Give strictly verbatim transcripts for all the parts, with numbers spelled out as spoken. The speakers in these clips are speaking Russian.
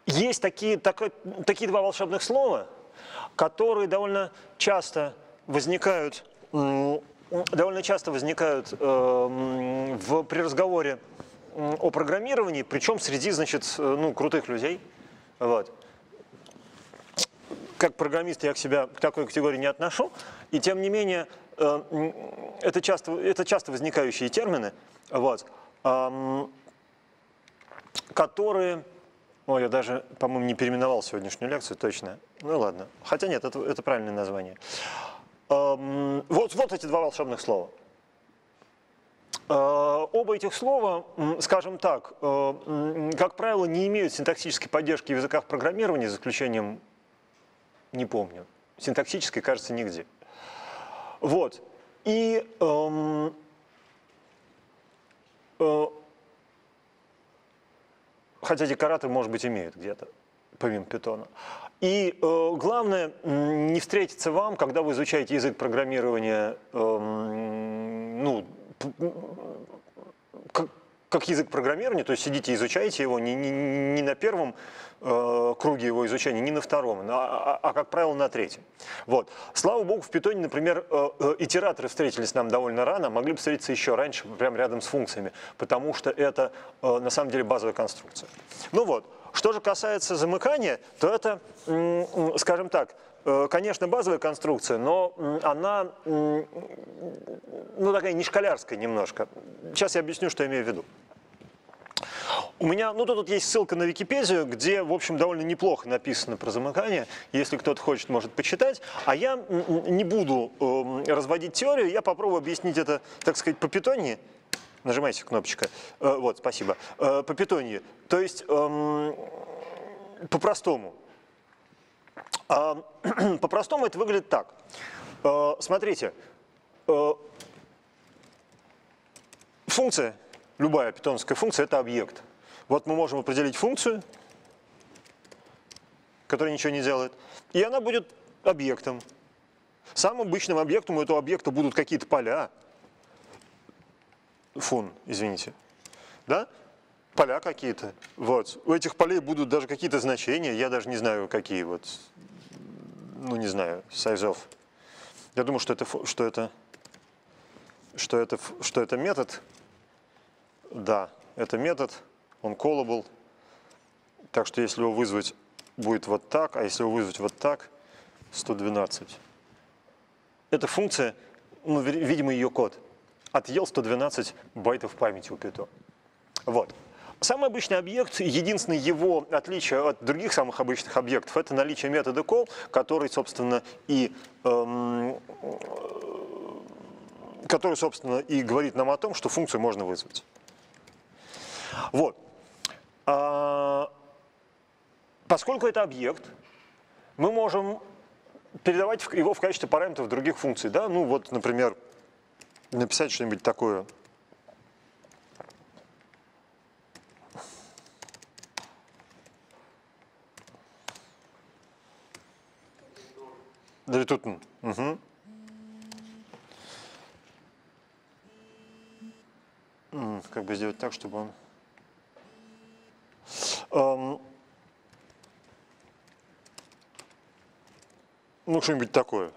есть такие, такой, такие два волшебных слова, которые довольно часто возникают, довольно часто возникают э, в, при разговоре о программировании, причем среди, значит, ну, крутых людей. Вот. Как программист я к себя к такой категории не отношу, и тем не менее э, это, часто, это часто возникающие термины, вот, э, которые... Ой, я даже, по-моему, не переименовал сегодняшнюю лекцию, точно. Ну ладно. Хотя нет, это, это правильное название. Эм, вот, вот эти два волшебных слова. Э, оба этих слова, скажем так, э, как правило, не имеют синтаксической поддержки в языках программирования, за исключением, не помню, синтаксической, кажется, нигде. Вот. И... Эм, э, Хотя декоратор, может быть, имеет где-то, помимо питона. И э, главное, не встретиться вам, когда вы изучаете язык программирования, э, ну, как, как язык программирования, то есть сидите и изучаете его не, не, не на первом э, круге его изучения, не на втором, а, а, а, как правило, на третьем. Вот. Слава богу, в питоне, например, э, э, итераторы встретились нам довольно рано, могли бы встретиться еще раньше, прямо рядом с функциями, потому что это э, на самом деле базовая конструкция. Ну вот, что же касается замыкания, то это, э, э, скажем так, конечно, базовая конструкция, но она, ну, такая не школярская немножко. Сейчас я объясню, что я имею в виду. У меня, ну, тут есть ссылка на Википедию, где, в общем, довольно неплохо написано про замыкание. Если кто-то хочет, может почитать. А я не буду э, разводить теорию, я попробую объяснить это, так сказать, по питонии. Нажимайте кнопочка. Э, вот, спасибо. Э, по питонии. То есть, э, по-простому. По-простому это выглядит так. Смотрите, функция, любая питоновская функция – это объект. Вот мы можем определить функцию, которая ничего не делает, и она будет объектом. Самым обычным объектом у этого объекта будут какие-то поля. Фун, извините. Да? Поля какие-то. Вот. У этих полей будут даже какие-то значения, я даже не знаю, какие вот. Ну, не знаю, sizeof. Я думаю, что это, что это, что это, что это метод. Да, это метод, он callable. Так что если его вызвать, будет вот так, а если его вызвать вот так, сто двенадцать. Эта функция, ну, видимо, ее код. Отъел сто двенадцать байтов памяти у Python. Вот. Самый обычный объект, единственное его отличие от других самых обычных объектов, это наличие метода call, который, собственно, и, эм, который, собственно, и говорит нам о том, что функцию можно вызвать. Вот. А, поскольку это объект, мы можем передавать его в качестве параметров других функций. Да? Ну вот, например, написать что-нибудь такое. Return. Угу. Как бы сделать так, чтобы он... Эм... Ну, что-нибудь такое.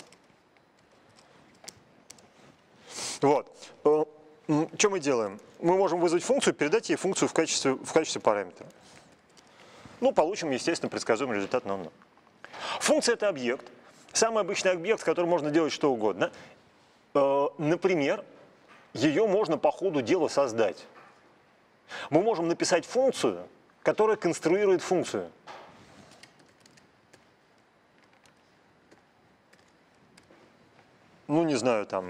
Вот. Что мы делаем? Мы можем вызвать функцию, передать ей функцию в качестве, в качестве параметра. Ну, получим, естественно, предсказуемый результат нон-нон. Функция – это объект. Самый обычный объект, с которым можно делать что угодно. Например, ее можно по ходу дела создать. Мы можем написать функцию, которая конструирует функцию. Ну, не знаю, там,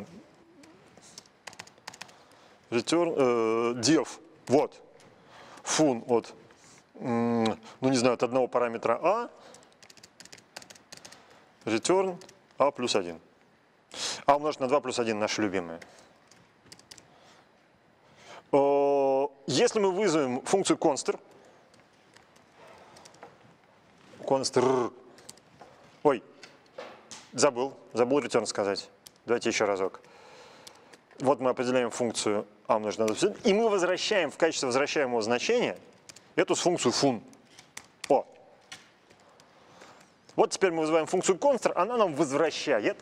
return, э, def, вот, фун от, ну, не знаю, от одного параметра а, return а плюс один. А умножить на два плюс один, наши любимые. Если мы вызовем функцию constr, constr, ой, забыл, забыл return сказать. Давайте еще разок. Вот мы определяем функцию а умножить на два плюс один, и мы возвращаем в качестве возвращаемого значения эту функцию фун. О. Вот теперь мы вызываем функцию constr, она нам возвращает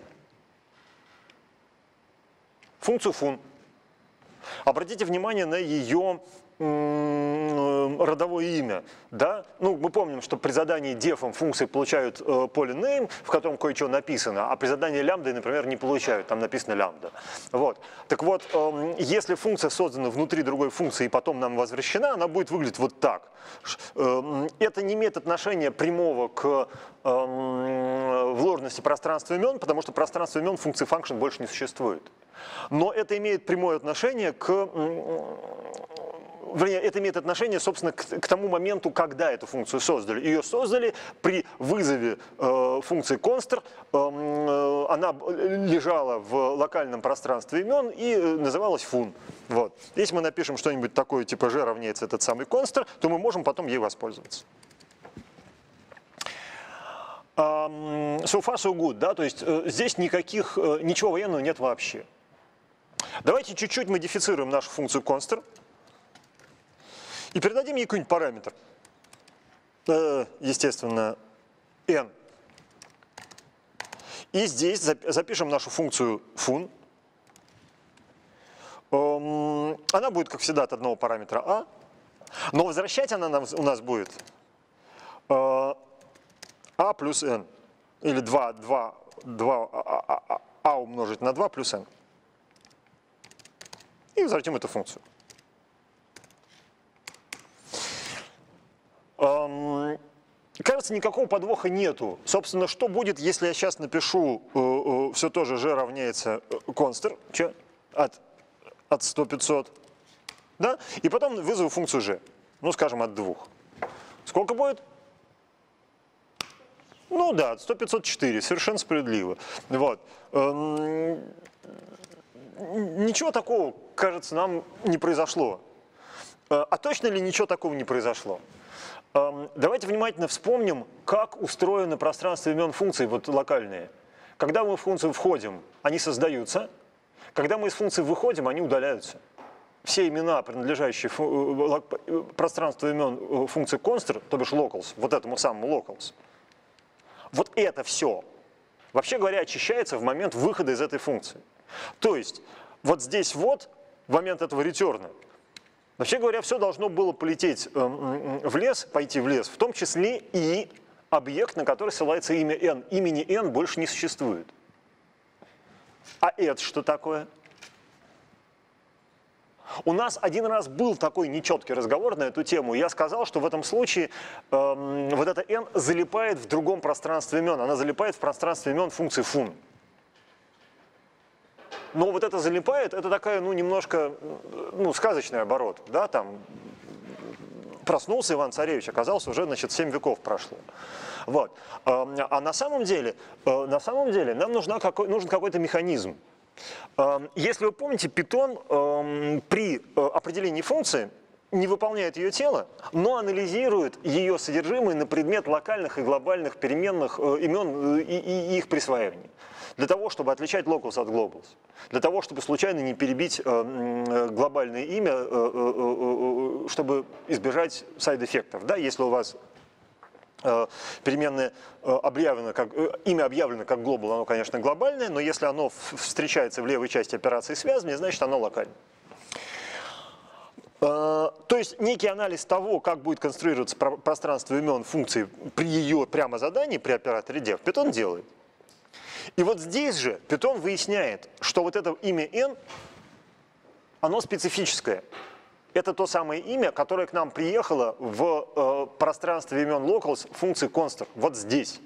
функцию fun. Обратите внимание на ее родовое имя. Да? Ну, мы помним, что при задании def функции получают э, поле name, в котором кое-что написано, а при задании лямбда, например, не получают, там написано лямбда. Вот. Так вот, э, если функция создана внутри другой функции и потом нам возвращена, она будет выглядеть вот так. Э, это не имеет отношения прямого к э, вложенности пространства имен, потому что пространство имен функции function больше не существует. Но это имеет прямое отношение к... Вернее, это имеет отношение, собственно, к, к тому моменту, когда эту функцию создали. Ее создали при вызове э, функции constr, э, она лежала в локальном пространстве имен и э, называлась fun. Вот. Если мы напишем что-нибудь такое, типа g равняется этот самый constr, то мы можем потом ей воспользоваться. Um, so far so good, да, то есть э, здесь никаких, э, ничего военного нет вообще. Давайте чуть-чуть модифицируем нашу функцию constr. И передадим ей какой-нибудь параметр, естественно, n. И здесь запишем нашу функцию fun. Она будет, как всегда, от одного параметра a, но возвращать она нам, у нас будет a плюс n, или два, два, два a умножить на два плюс n. И возвратим эту функцию. Кажется, никакого подвоха нету. Собственно, что будет, если я сейчас напишу э, э, все то же g равняется constr че, от, от сто пятьсот, да? И потом вызову функцию g, ну, скажем, от двух. Сколько будет? Ну да, от сто пятьсот четыре, совершенно справедливо. Вот. Эм, ничего такого, кажется, нам не произошло. А точно ли ничего такого не произошло? Давайте внимательно вспомним, как устроено пространство имен функций вот локальные. Когда мы в функцию входим, они создаются. Когда мы из функции выходим, они удаляются. Все имена, принадлежащие пространству имен функции constr, то бишь locals, вот этому самому locals, вот это все, вообще говоря, очищается в момент выхода из этой функции. То есть вот здесь вот, в момент этого ретерна, вообще говоря, все должно было полететь в лес, пойти в лес, в том числе и объект, на который ссылается имя n. Имени n больше не существует. А это что такое? У нас один раз был такой нечеткий разговор на эту тему. Я сказал, что в этом случае э, вот это n залипает в другом пространстве имен. Она залипает в пространстве имен функции fun. Но вот это залипает, это такая, ну, немножко, ну, сказочный оборот, да, там, проснулся Иван-Царевич, оказался уже, значит, семь веков прошло. Вот. А на самом деле, на самом деле нам нужна какой, нужен какой-то механизм. Если вы помните, Python при определении функции не выполняет ее тело, но анализирует ее содержимое на предмет локальных и глобальных переменных имен и, и их присваивания. Для того, чтобы отличать locals от globals. Для того, чтобы случайно не перебить э, глобальное имя, э, э, э, чтобы избежать сайд-эффектов. Да, если у вас э, переменное э, объявлено как, э, имя объявлено как global, оно, конечно, глобальное, но если оно встречается в левой части операции связывания, значит, оно локальное. Э, то есть некий анализ того, как будет конструироваться про пространство имен функции при ее прямо задании, при операторе def, Python делает. И вот здесь же Python выясняет, что вот это имя n, оно специфическое. Это то самое имя, которое к нам приехало в э, пространстве имен locals функции constr, вот здесь.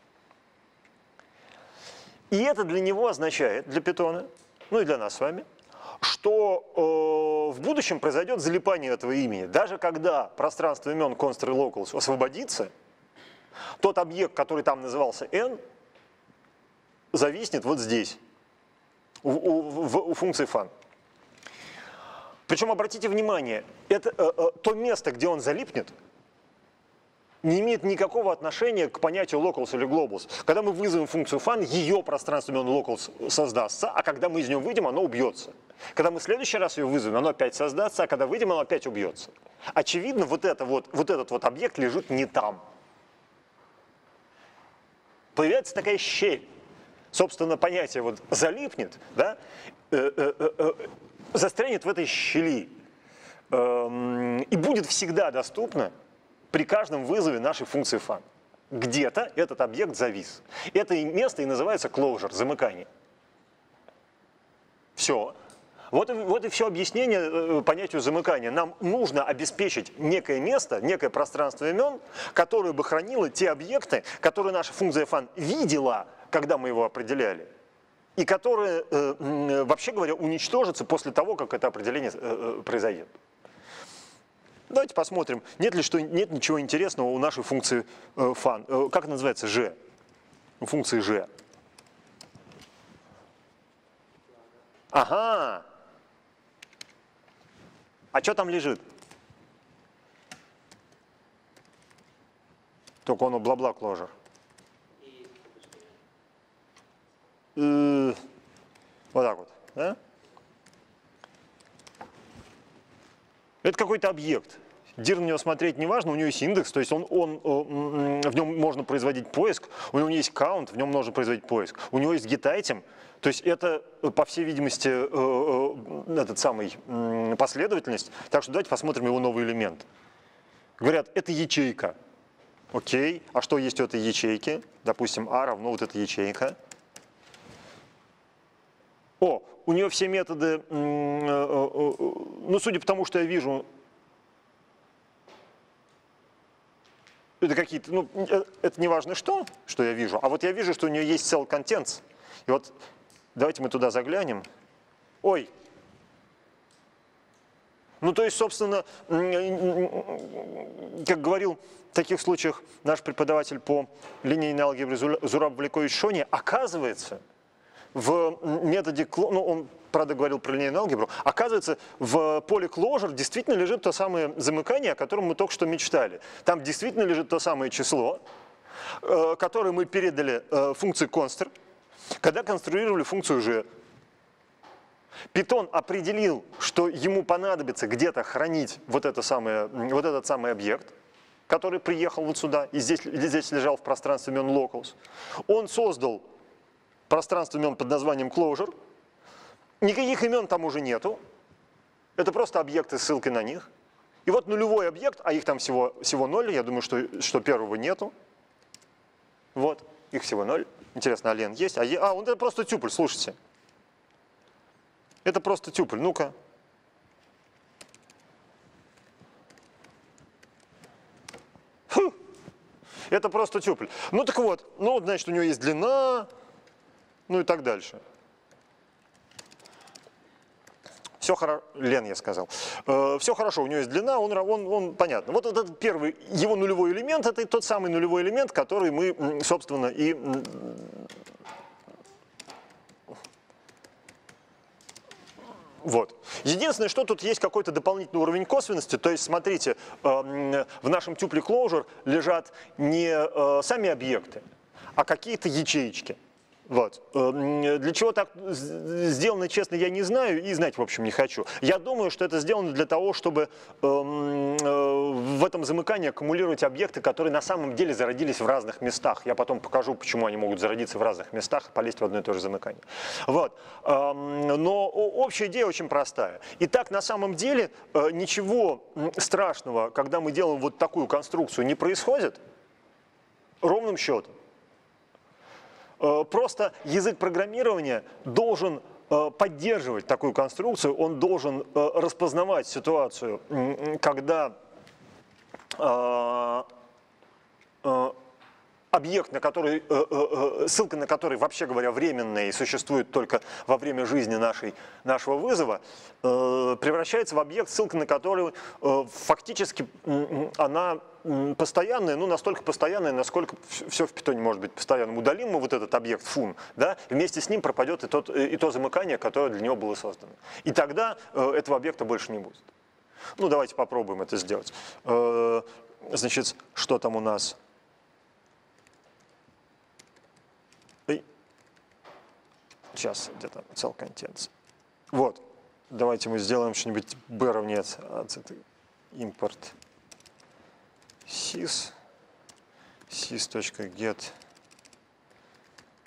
И это для него означает, для Python, ну и для нас с вами, что э, в будущем произойдет залипание этого имени. Даже когда пространство имен constr и locals освободится, тот объект, который там назывался n, зависнет вот здесь, у, у, у функции fun. Причем, обратите внимание, это, э, э, то место, где он залипнет, не имеет никакого отношения к понятию locals или globals. Когда мы вызовем функцию fun, ее пространство имен locals создастся, а когда мы из нее выйдем, оно убьется. Когда мы в следующий раз ее вызовем, оно опять создастся, а когда выйдем, оно опять убьется. Очевидно, вот, это вот, вот этот вот объект лежит не там. появляется такая щель. Собственно, понятие вот залипнет, да, э, э, э, застрянет в этой щели э, и будет всегда доступно при каждом вызове нашей функции fun. Где-то этот объект завис. Это место и называется closure, замыкание. Все. Вот и, вот и все объяснение э, понятию замыкания. Нам нужно обеспечить некое место, некое пространство имен, которое бы хранило те объекты, которые наша функция fun видела, когда мы его определяли, и которые, э, вообще говоря, уничтожатся после того, как это определение э, произойдет. Давайте посмотрим, нет ли что, нет ничего интересного у нашей функции э, fun. Э, как это называется? G. У функции G. Ага. А что там лежит? Только он бла-бла closure. Вот так вот. Да? Это какой-то объект. Дир на него смотреть не важно, у него есть индекс, то есть он, он, в нем можно производить поиск, у него есть count, в нем можно производить поиск. У него есть getItem, то есть это, по всей видимости, этот самый последовательность. Так что давайте посмотрим его новый элемент. Говорят, это ячейка. Окей, а что есть у этой ячейки? Допустим, a равно вот эта ячейка. О, у нее все методы, ну, судя по тому, что я вижу, это какие-то, ну, это не важно что, что я вижу, а вот я вижу, что у нее есть cell contents. И вот давайте мы туда заглянем. Ой. Ну, то есть, собственно, как говорил в таких случаях наш преподаватель по линейной алгебре Зураб Валикович Шони, оказывается, в методе, ну, он, правда, говорил про линейную алгебру, оказывается, в поле closure действительно лежит то самое замыкание, о котором мы только что мечтали. Там действительно лежит то самое число, которое мы передали функции constr, когда конструировали функцию g. Python определил, что ему понадобится где-то хранить вот, это самое, вот этот самый объект, который приехал вот сюда, и здесь, здесь лежал в пространстве имен locals. Он создал пространство имен под названием closure. Никаких имен там уже нету. Это просто объекты с ссылкой на них. И вот нулевой объект, а их там всего, всего ноль, я думаю, что, что первого нету. Вот, их всего ноль. Интересно, а лен есть? А, е... а он это просто тюпль, слушайте. Это просто тюпль, ну-ка. Это просто тюпль. Ну так вот, ну вот, значит, у него есть длина, ну и так дальше. Все хорошо, Лен, я сказал. Э, все хорошо, у него есть длина, он, он, он понятно. Вот этот первый, его нулевой элемент, это тот самый нулевой элемент, который мы, собственно, и... Вот. Единственное, что тут есть какой-то дополнительный уровень косвенности, то есть, смотрите, э, в нашем тюпле closure лежат не э, сами объекты, а какие-то ячеечки. Вот. Для чего так сделано, честно, я не знаю и знать, в общем, не хочу. Я думаю, что это сделано для того, чтобы в этом замыкании аккумулировать объекты, которые на самом деле зародились в разных местах. Я потом покажу, почему они могут зародиться в разных местах и полезть в одно и то же замыкание. Вот. Но общая идея очень простая. Итак, на самом деле ничего страшного, когда мы делаем вот такую конструкцию, не происходит ровным счетом. Просто язык программирования должен поддерживать такую конструкцию, он должен распознавать ситуацию, когда объект, на который, ссылка на который, вообще говоря, временная и существует только во время жизни нашей, нашего вызова, превращается в объект, ссылка на который фактически она постоянная, ну настолько постоянная, насколько все в питоне может быть постоянным. Удалим мы вот этот объект фун, да, вместе с ним пропадет и, тот, и то замыкание, которое для него было создано. И тогда этого объекта больше не будет. Ну давайте попробуем это сделать. Значит, что там у нас? Сейчас где-то cell contents. Вот. Давайте мы сделаем что-нибудь b равняется import sys sys.get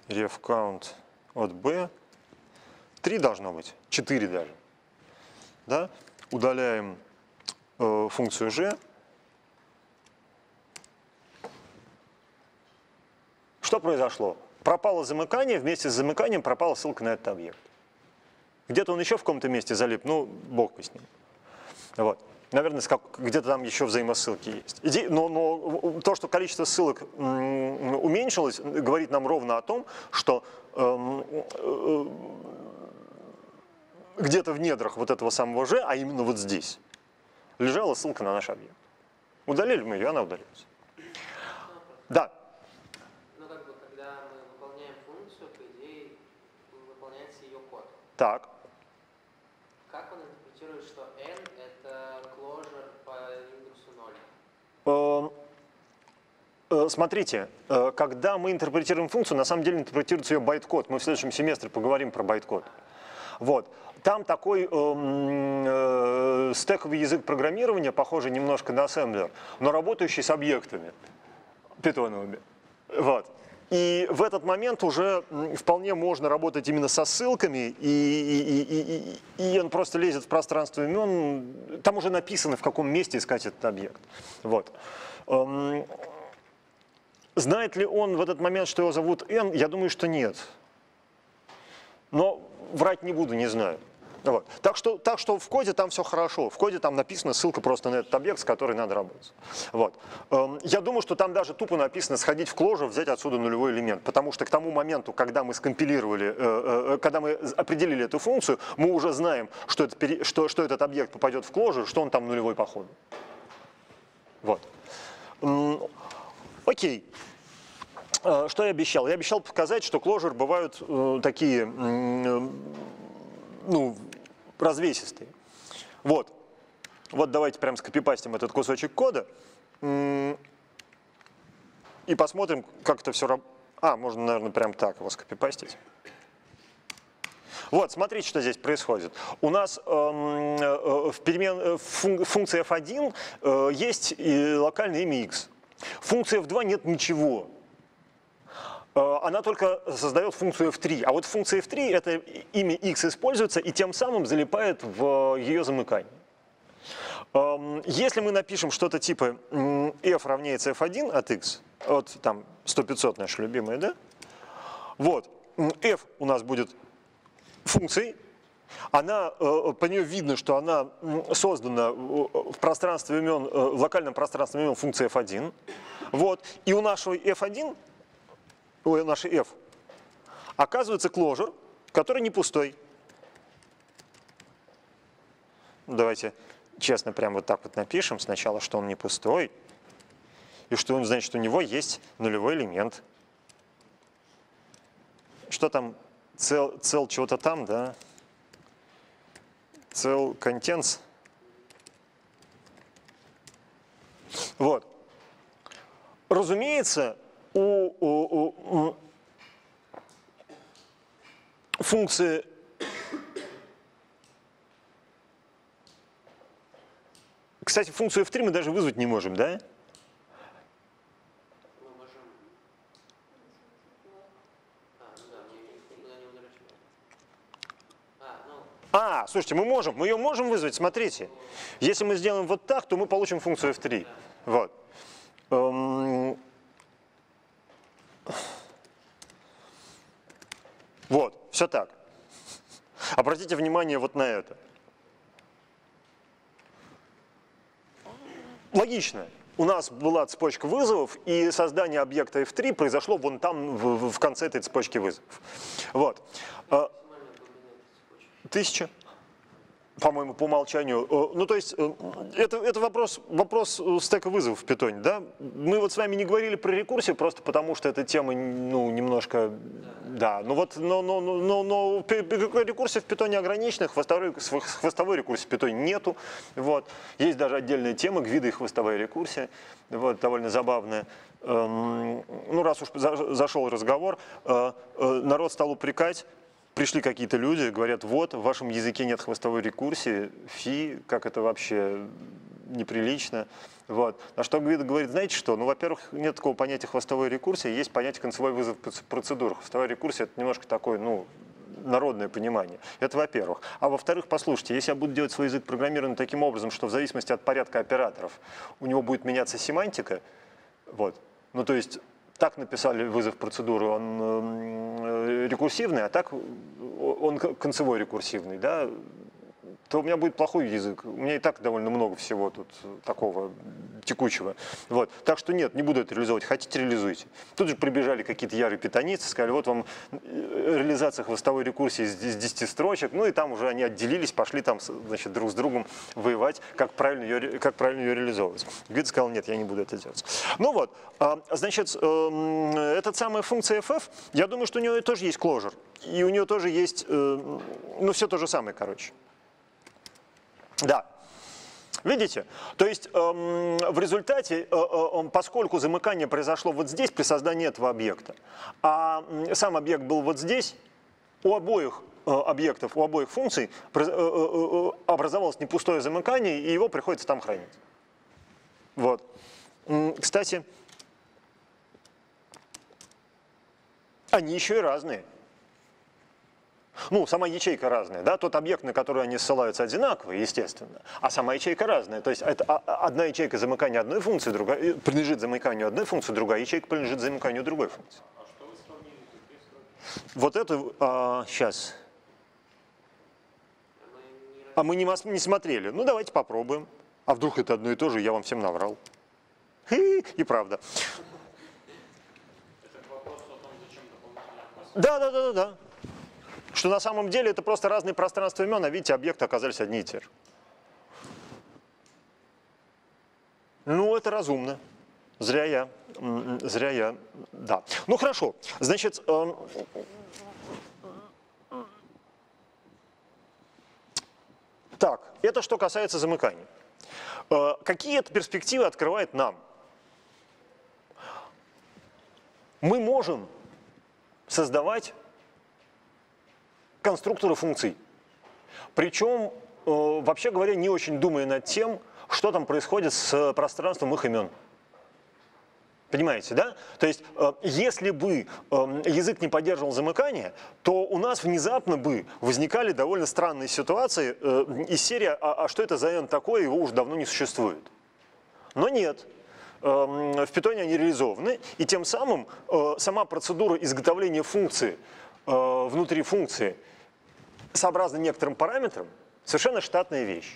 ref count от b, три должно быть, четыре даже. Да? Удаляем э, функцию g. Что произошло? Пропало замыкание, вместе с замыканием пропала ссылка на этот объект. Где-то он еще в каком-то месте залип, ну, бог бы с ним. Вот. Наверное, где-то там еще взаимосылки есть. Иди, но, но то, что количество ссылок уменьшилось, говорит нам ровно о том, что э, э, где-то в недрах вот этого самого G, а именно вот здесь, лежала ссылка на наш объект. Удалили мы ее, она удалилась. Да. Ну, как бы, когда мы выполняем функцию, по идее, выполняется ее код. Так. Как он интерпретирует, что n — это closure по индексу ноль? Смотрите, когда мы интерпретируем функцию, на самом деле интерпретируется ее байт-код. Мы в следующем семестре поговорим про байт-код. Вот. Там такой э, э, стековый язык программирования, похожий немножко на ассемблер, но работающий с объектами питоновыми. Вот. И в этот момент уже вполне можно работать именно со ссылками, и, и, и, и, и он просто лезет в пространство имен. Там уже написано, в каком месте искать этот объект. Вот. Эм, знает ли он в этот момент, что его зовут n? Я думаю, что нет. Но врать не буду, не знаю. Вот. Так, что, так что в коде там все хорошо. В коде там написана ссылка просто на этот объект, с которой надо работать. Вот. Эм, я думаю, что там даже тупо написано сходить в closure, взять отсюда нулевой элемент. Потому что к тому моменту, когда мы скомпилировали, э, э, когда мы определили эту функцию, мы уже знаем, что, это, что, что этот объект попадет в closure, что он там нулевой по ходу. Вот. Эм, окей. Что я обещал? Я обещал показать, что closure бывают э, такие, э, ну, развесистые. Вот. Вот давайте прям скопипастим этот кусочек кода э, и посмотрим, как это все работает. А, можно, наверное, прям так его скопипастить. Вот, смотрите, что здесь происходит. У нас э, э, в, перемен, в функции эф один э, есть и локальное имя x. В функции эф два нет ничего. Она только создает функцию эф три. А вот в функции эф три это имя x используется и тем самым залипает в ее замыкание. Если мы напишем что-то типа f равняется эф один от x, вот там сто пятьсот наша любимая, да? Вот, f у нас будет функцией. Она, по нее видно, что она создана в пространстве имен, в локальном пространстве имен функции эф один. Вот, и у нашего эф один, у нашей f, оказывается closure, который не пустой. Давайте честно прям вот так вот напишем сначала, что он не пустой, и что он, значит, у него есть нулевой элемент. Что там? Цел, цел чего-то там, да? Цел contents. Вот. Разумеется, у, у, у функции кстати, функцию эф три мы даже вызвать не можем, да? Мы можем... А, ну да, мне никуда не возвращается. А, ну... А, слушайте, мы можем, мы ее можем вызвать, смотрите. Если мы сделаем вот так, то мы получим функцию эф три. Да. Вот. Эм... Вот, все так. Обратите внимание вот на это. Логично. У нас была цепочка вызовов, и создание объекта эф три произошло вон там, в, в конце этой цепочки вызовов. Вот. Тысяча. По-моему, по умолчанию. Ну, то есть, это, это вопрос, вопрос стека вызовов в питоне, да? Мы вот с вами не говорили про рекурсию, просто потому что эта тема, ну, немножко, да. Ну вот, но, но, но, но рекурсия в питоне ограничена, хвостовой, хвостовой рекурсии в питоне нету. Вот. Есть даже отдельная тема, гвида и хвостовая рекурсия, вот, довольно забавная. Ну, раз уж зашел разговор, народ стал упрекать, пришли какие-то люди, говорят, вот, в вашем языке нет хвостовой рекурсии, фи, как это вообще неприлично. Вот. На что Гвидо говорит, знаете что, ну, во-первых, нет такого понятия хвостовой рекурсии, есть понятие концевой вызов процедур. Хвостовая рекурсия – это немножко такое, ну, народное понимание. Это во-первых. А во-вторых, послушайте, если я буду делать свой язык программирования таким образом, что в зависимости от порядка операторов у него будет меняться семантика, вот, ну, то есть так написали вызов процедуры, он э, рекурсивный, а так он концевой рекурсивный, да, то у меня будет плохой язык. У меня и так довольно много всего тут такого текучего. Вот. Так что нет, не буду это реализовать. Хотите, реализуйте. Тут же прибежали какие-то ярые питонийцы, сказали, вот вам реализация хвостовой рекурсии с десяти строчек. Ну и там уже они отделились, пошли там, значит, друг с другом воевать, как правильно ее, как правильно ее реализовывать. Гвидо сказал, нет, я не буду это делать. Ну вот, значит, эта самая функция эф эф, я думаю, что у нее тоже есть closure. И у нее тоже есть, ну все то же самое, короче. Да, видите? То есть эм, в результате, э, э, поскольку замыкание произошло вот здесь при создании этого объекта, а сам объект был вот здесь, у обоих э, объектов, у обоих функций э, э, образовалось не пустое замыкание, и его приходится там хранить. Вот. Кстати, они еще и разные. Ну, сама ячейка разная, да, тот объект, на который они ссылаются, одинаковый, естественно, а сама ячейка разная. То есть это одна ячейка замыкания одной функции, другая принадлежит замыканию одной функции, другая ячейка принадлежит замыканию другой функции. А что вы сравнили? Вот это, а, сейчас. А мы не, не смотрели. Ну, давайте попробуем. А вдруг это одно и то же, я вам всем наврал. Хи, и правда. Это вопрос о том, зачем дополнительная класса? Да, да, да, да, да. Что на самом деле это просто разные пространства имен, а видите, объекты оказались одни и те же. Ну, это разумно. Зря я. Зря я. Да. Ну, хорошо. Значит, э, так, это что касается замыкания. Э, какие это перспективы открывает нам? Мы можем создавать конструкторы функций. Причем, э, вообще говоря, не очень думая над тем, что там происходит с пространством их имен. Понимаете, да? То есть, э, если бы э, язык не поддерживал замыкание, то у нас внезапно бы возникали довольно странные ситуации э, из серии а, «А что это за n такое, его уже давно не существует». Но нет. Э, в Python они реализованы, и тем самым э, сама процедура изготовления функции э, внутри функции сообразно некоторым параметрам, совершенно штатная вещь.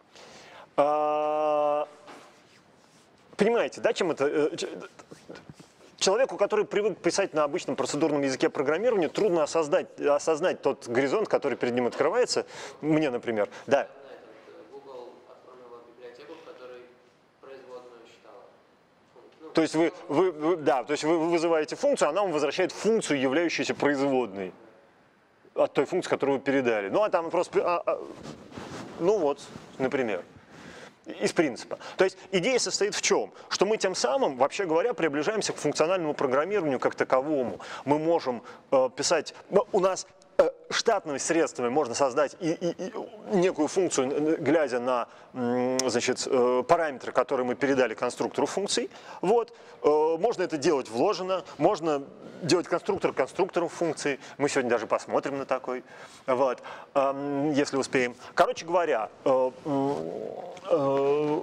Понимаете, да, чем это? Человеку, который привык писать на обычном процедурном языке программирования, трудно осознать, осознать тот горизонт, который перед ним открывается. Мне, например. Да. Google оформила библиотеку, в которой производную считала. Ну, То есть вы, вы, вы, да, то есть вы вызываете функцию, она вам возвращает функцию, являющуюся производной от той функции, которую вы передали. Ну, а там просто... А, а, ну вот, например. Из принципа. То есть идея состоит в чем? Что мы тем самым, вообще говоря, приближаемся к функциональному программированию как таковому. Мы можем э, писать... У нас э, штатными средствами можно создать и, и, и некую функцию, глядя на э, значит, э, параметры, которые мы передали конструктору функций. Вот. Э, можно это делать вложено, можно делать конструктор конструктором функций. Мы сегодня даже посмотрим на такой, вот, э, если успеем. Короче говоря, э, э,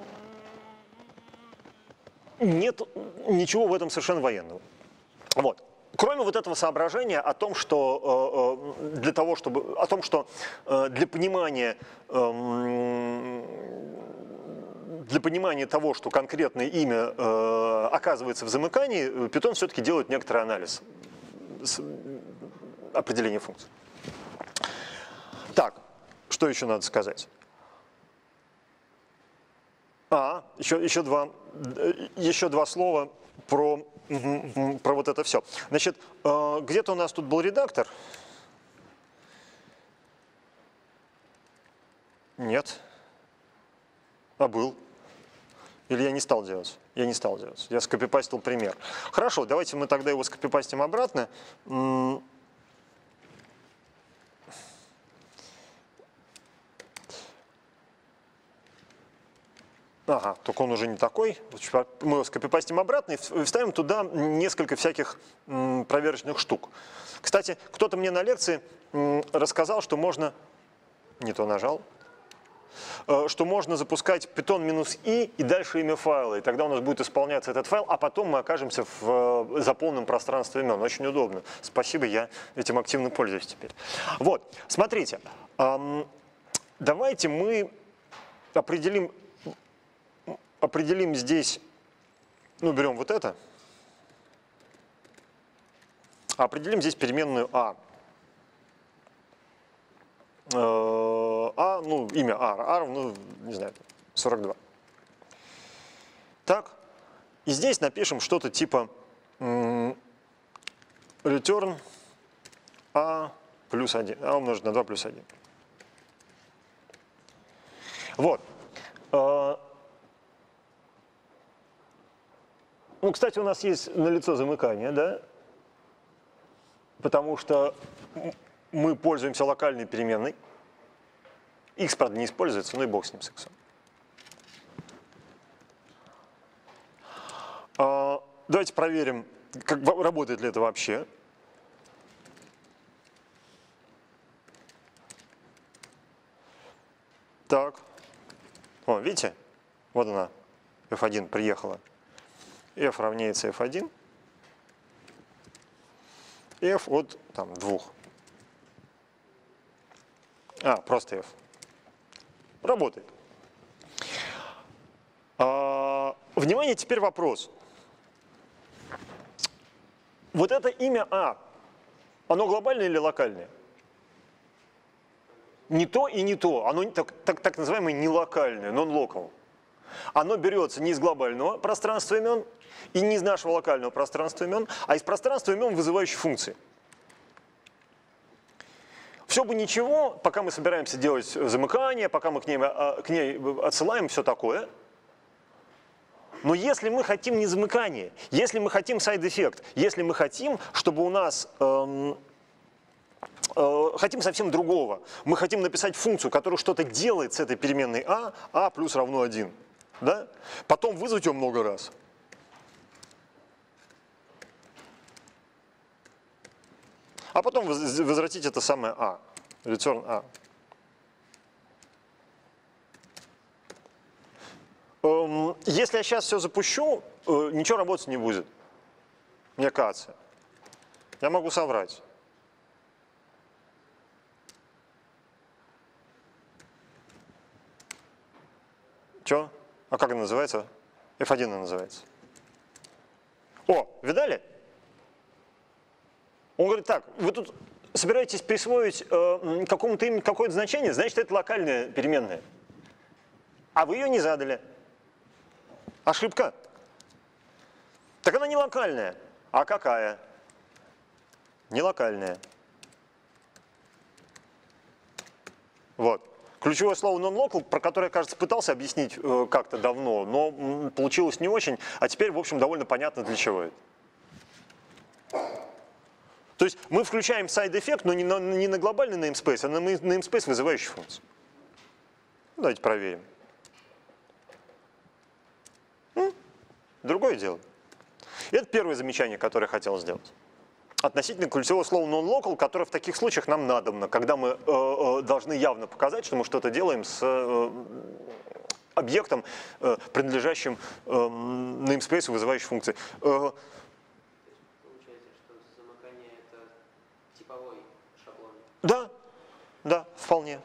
нет ничего в этом совершенно военного. Вот. Кроме вот этого соображения о том, что э, для того, чтобы, о том, что э, для понимания э, для понимания того, что конкретное имя э, оказывается в замыкании, Python все-таки делает некоторый анализ определения функций. Так, что еще надо сказать? А, еще, еще, два, еще два слова про, про вот это все. Значит, э, где-то у нас тут был редактор. Нет. А был. Или я не стал делать? Я не стал делать. Я скопипастил пример. Хорошо, давайте мы тогда его скопипастим обратно. Ага, только он уже не такой. Мы его скопипастим обратно и вставим туда несколько всяких м, проверочных штук. Кстати, кто-то мне на лекции м, рассказал, что можно... Не то нажал. Э, что можно запускать питон-и и дальше имя файла. И тогда у нас будет исполняться этот файл, а потом мы окажемся в э, заполненном пространстве имен. Очень удобно. Спасибо, я этим активно пользуюсь теперь. Вот, смотрите. Эм, давайте мы определим... Определим здесь, ну, берем вот это, определим здесь переменную а. А, ну, имя a, a равно, не знаю, сорок два. Так, и здесь напишем что-то типа return a плюс один, a умножить на два плюс один. Вот. Ну, кстати, у нас есть налицо замыкание, да? Потому что мы пользуемся локальной переменной. X, правда, не используется, ну и бог с ним, с x. А, давайте проверим, как работает ли это вообще. Так. О, видите? Вот она, эф один приехала. f равняется эф один, f от там, двух. А, просто f. Работает. А, внимание, теперь вопрос. Вот это имя a, оно глобальное или локальное? Не то и не то. Оно так, так, так называемое нелокальное, non-local. Оно берется не из глобального пространства имен и не из нашего локального пространства имен, а из пространства имен вызывающей функции. Все бы ничего, пока мы собираемся делать замыкание, пока мы к ней, к ней отсылаем все такое. Но если мы хотим не замыкание, если мы хотим сайд-эффект, если мы хотим, чтобы у нас... Эм, э, хотим совсем другого. Мы хотим написать функцию, которая что-то делает с этой переменной а, а плюс равно один. Да? Потом вызвать ее много раз. А потом возвратить это самое а. Return а. Если я сейчас все запущу, ничего работать не будет. Мне кажется. Я могу соврать. Че? А как она называется? эф один она называется. О, видали? Он говорит так, вы тут собираетесь присвоить э, какому-то имени какое-то значение, значит, это локальная переменная. А вы ее не задали. Ошибка. Так она не локальная. А какая? Не локальная. Вот. Ключевое слово non-local, про которое, кажется, пытался объяснить э, как-то давно, но м, получилось не очень, а теперь, в общем, довольно понятно, для чего это. То есть мы включаем сайд-эффект, но не на, не на глобальный namespace, а на namespace вызывающий функцию. Давайте проверим. М? Другое дело. Это первое замечание, которое я хотел сделать. Относительно ключевого слова non-local, которое в таких случаях нам надобно, когда мы э, э, должны явно показать, что мы что-то делаем с э, объектом, э, принадлежащим э, namespace вызывающей функции. Э, Да, да, вполне.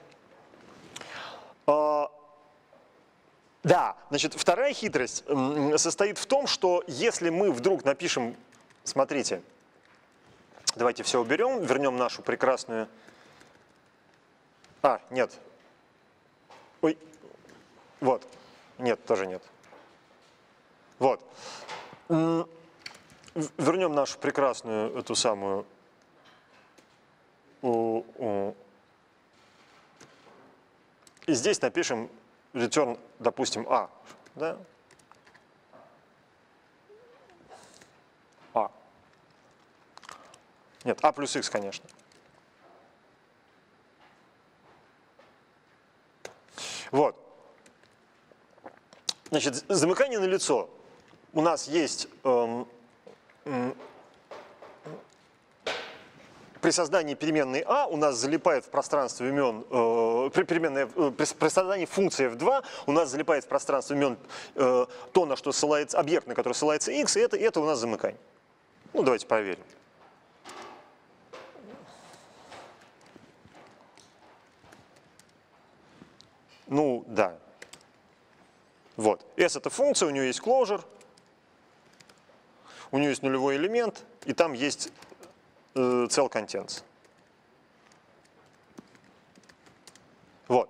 А, да, значит, вторая хитрость состоит в том, что если мы вдруг напишем, смотрите, давайте все уберем, вернем нашу прекрасную... А, нет. Ой, вот, нет, тоже нет. Вот. Вернем нашу прекрасную, эту самую... И здесь напишем return, допустим, a. Да? А. Нет, a плюс x, конечно. Вот. Значит, замыкание на лицо. У нас есть эм, эм, при создании переменной а у нас залипает в пространство имен, э, при, переменной, э, при, при создании функции эф два у нас залипает в пространство имен э, то, на что ссылается, объект, на который ссылается x, и это, это у нас замыкание. Ну, давайте проверим. Ну, да. Вот. S это функция, у нее есть closure, у нее есть нулевой элемент, и там есть э, cell contents. Вот.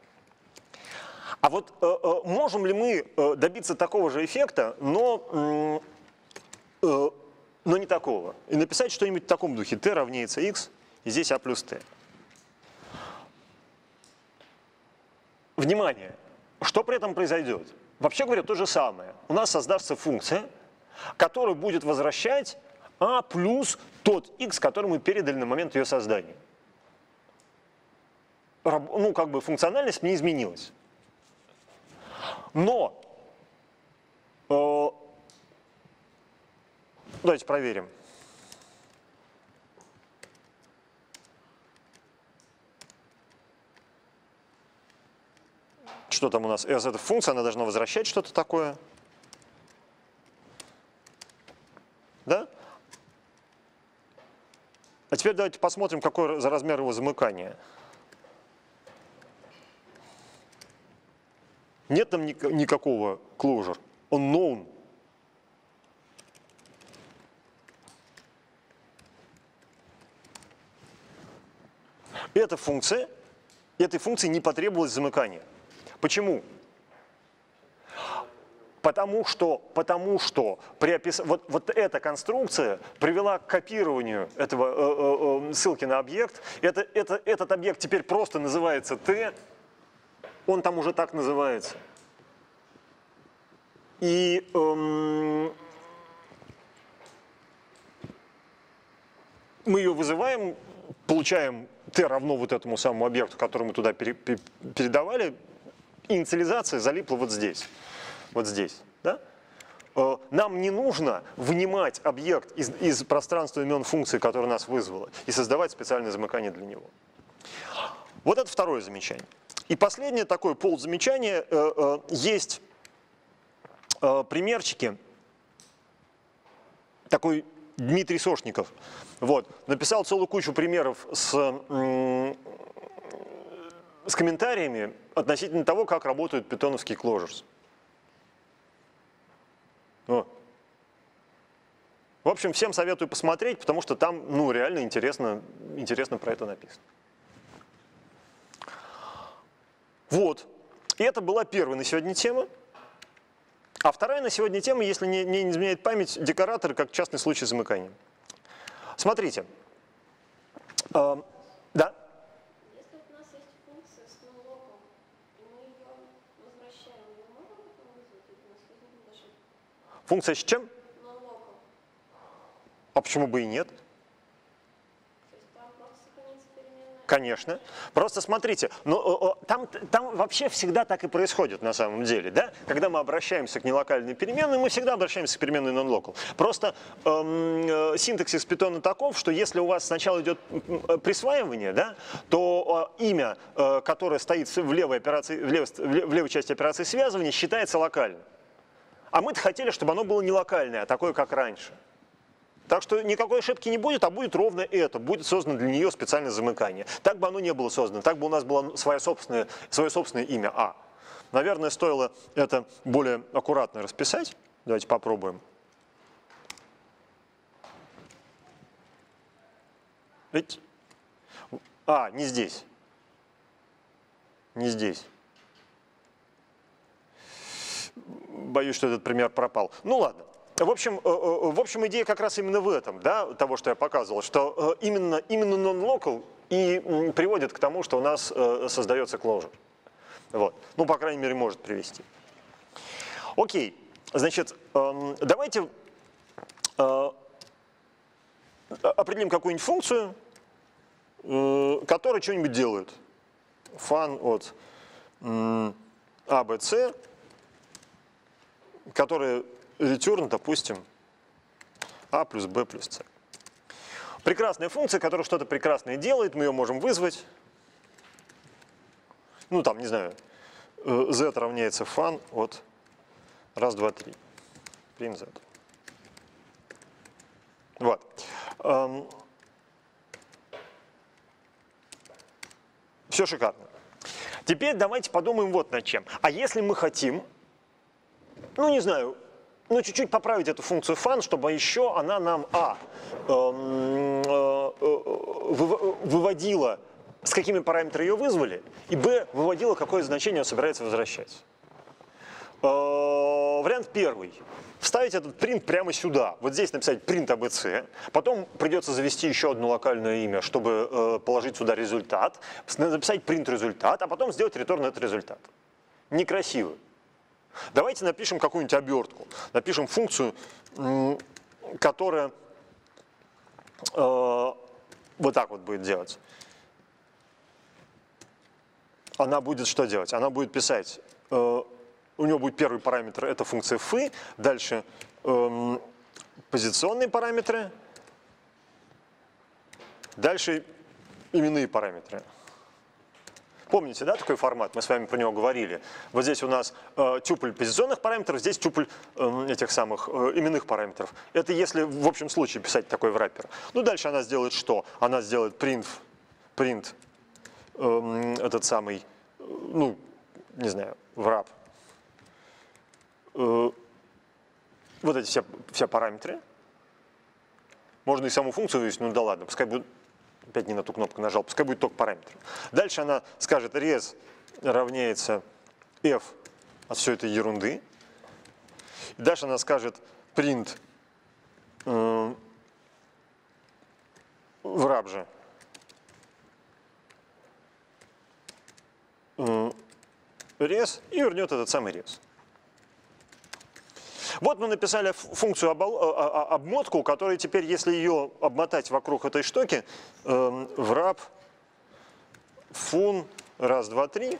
А вот э, э, можем ли мы э, добиться такого же эффекта, но, э, э, но не такого? И написать что-нибудь в таком духе. T равняется x, и здесь a плюс t. Внимание! Что при этом произойдет? Вообще говоря, то же самое. У нас создастся функция, которая будет возвращать a плюс тот x, который мы передали на момент ее создания. Ну, как бы функциональность не изменилась. Но, э, давайте проверим. Что там у нас? S это функция, она должна возвращать что-то такое. Да? А теперь давайте посмотрим, какой за размер его замыкания. Нет там никакого closure. Он known. Эта функция, этой функции не потребовалось замыкания. Почему? Потому что, потому что при опис... вот, вот эта конструкция привела к копированию этого э, э, ссылки на объект. Это, это, этот объект теперь просто называется T. Он там уже так называется. И эм, мы ее вызываем, получаем T равно вот этому самому объекту, который мы туда пере, пере, передавали. Инициализация залипла вот здесь. Вот здесь. Да? Э, нам не нужно вынимать объект из, из пространства имен функции, которая нас вызвала, и создавать специальное замыкание для него. Вот это второе замечание. И последнее такое ползамечание. Э, э, есть э, примерчики. Такой Дмитрий Сошников вот, написал целую кучу примеров с, э, с комментариями относительно того, как работают питоновские closures. О. В общем, всем советую посмотреть, потому что там ну, реально интересно, интересно про это написано. Вот. И это была первая на сегодня тема. А вторая на сегодня тема, если не, не изменяет память, декораторы как частный случай замыкания. Смотрите. Э, да? Если у нас есть функция с нулоком, и мы ее возвращаем, ее можно потом вызвать, или у нас возникнет ошибка? Функция с чем? Нулоком. А почему бы и нет? То есть там просто сохранится переменная. Конечно. Просто смотрите, ну, там, там вообще всегда так и происходит на самом деле. Да? Когда мы обращаемся к нелокальной переменной, мы всегда обращаемся к переменной non-local. Просто эм, синтаксис Python таков, что если у вас сначала идет присваивание, да, то э, имя, э, которое стоит в левой, операции, в, лев, в левой части операции связывания, считается локальным. А мы-то хотели, чтобы оно было не локальное, а такое, как раньше. Так что никакой ошибки не будет, а будет ровно это. Будет создано для нее специальное замыкание. Так бы оно не было создано. Так бы у нас было свое собственное, свое собственное имя А. Наверное, стоило это более аккуратно расписать. Давайте попробуем. Ведь... А, не здесь. Не здесь. Боюсь, что этот пример пропал. Ну ладно. В общем, в общем, идея как раз именно в этом, да, того, что я показывал, что именно, именно non-local и приводит к тому, что у нас создается closure. Вот. Ну, по крайней мере, может привести. Окей. Значит, давайте определим какую-нибудь функцию, которая что-нибудь делает. Fun от A, B, C. который return, допустим, а плюс b плюс c. Прекрасная функция, которая что-то прекрасное делает, мы ее можем вызвать. Ну, там, не знаю, z равняется fun от раз, два, три. Print z. Вот. Все шикарно. Теперь давайте подумаем вот над чем. А если мы хотим, ну, не знаю, ну, чуть-чуть поправить эту функцию fun, чтобы еще она нам, а, выводила, с какими параметрами ее вызвали, и б, выводила, какое значение он собирается возвращать. Вариант первый. Вставить этот print прямо сюда. Вот здесь написать print эй би си. Потом придется завести еще одно локальное имя, чтобы положить сюда результат. Написать print результат, а потом сделать return этот результат. Некрасиво. Давайте напишем какую-нибудь обертку. Напишем функцию, которая э, вот так вот будет делать. Она будет что делать? Она будет писать, э, у нее будет первый параметр, это функция фи, дальше э, позиционные параметры, дальше именные параметры. Помните, да, такой формат? Мы с вами про него говорили. Вот здесь у нас э, тюпль позиционных параметров, здесь тюпль э, этих самых э, именных параметров. Это если в общем случае писать такой враппер. Ну, дальше она сделает что? Она сделает print, print э, этот самый, э, ну, не знаю, wrap. Э, вот эти все, все параметры. Можно и саму функцию вывести, ну да ладно, пускай будет. Опять не на ту кнопку нажал, пускай будет только параметр. Дальше она скажет res равняется f от всей этой ерунды. И дальше она скажет print э, wrap же э, res и вернет этот самый res. Вот мы написали функцию обмотку, которая теперь, если ее обмотать вокруг этой штуки, э, wrap fun раз, два, три.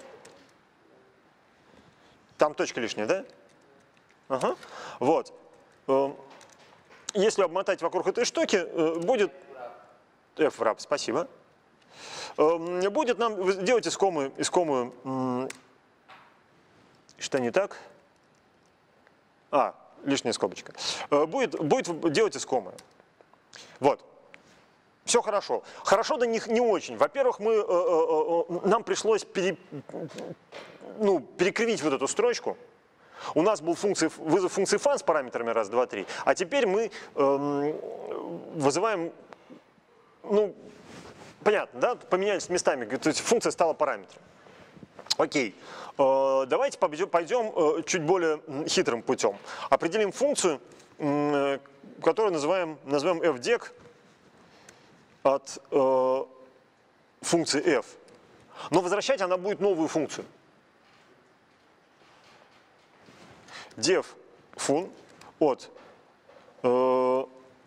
Там точка лишняя, да? Ага. Вот. Э, если обмотать вокруг этой штуки, э, будет f-wrap, спасибо. Э, будет нам делать искомую, искомую э, что не так? А, лишняя скобочка. Будет, будет делать искомое. Вот. Все хорошо. Хорошо, да не, не очень. Во-первых, мы, э, э, нам пришлось пере, ну, перекривить вот эту строчку. У нас был функция, вызов функции fun с параметрами раз, два, три. А теперь мы э, вызываем, ну, понятно, да? Поменялись местами. То есть функция стала параметром. Окей. Давайте пойдем чуть более хитрым путем. Определим функцию, которую называем, назовем fdec от э, функции f. Но возвращать она будет новую функцию. def fun от э,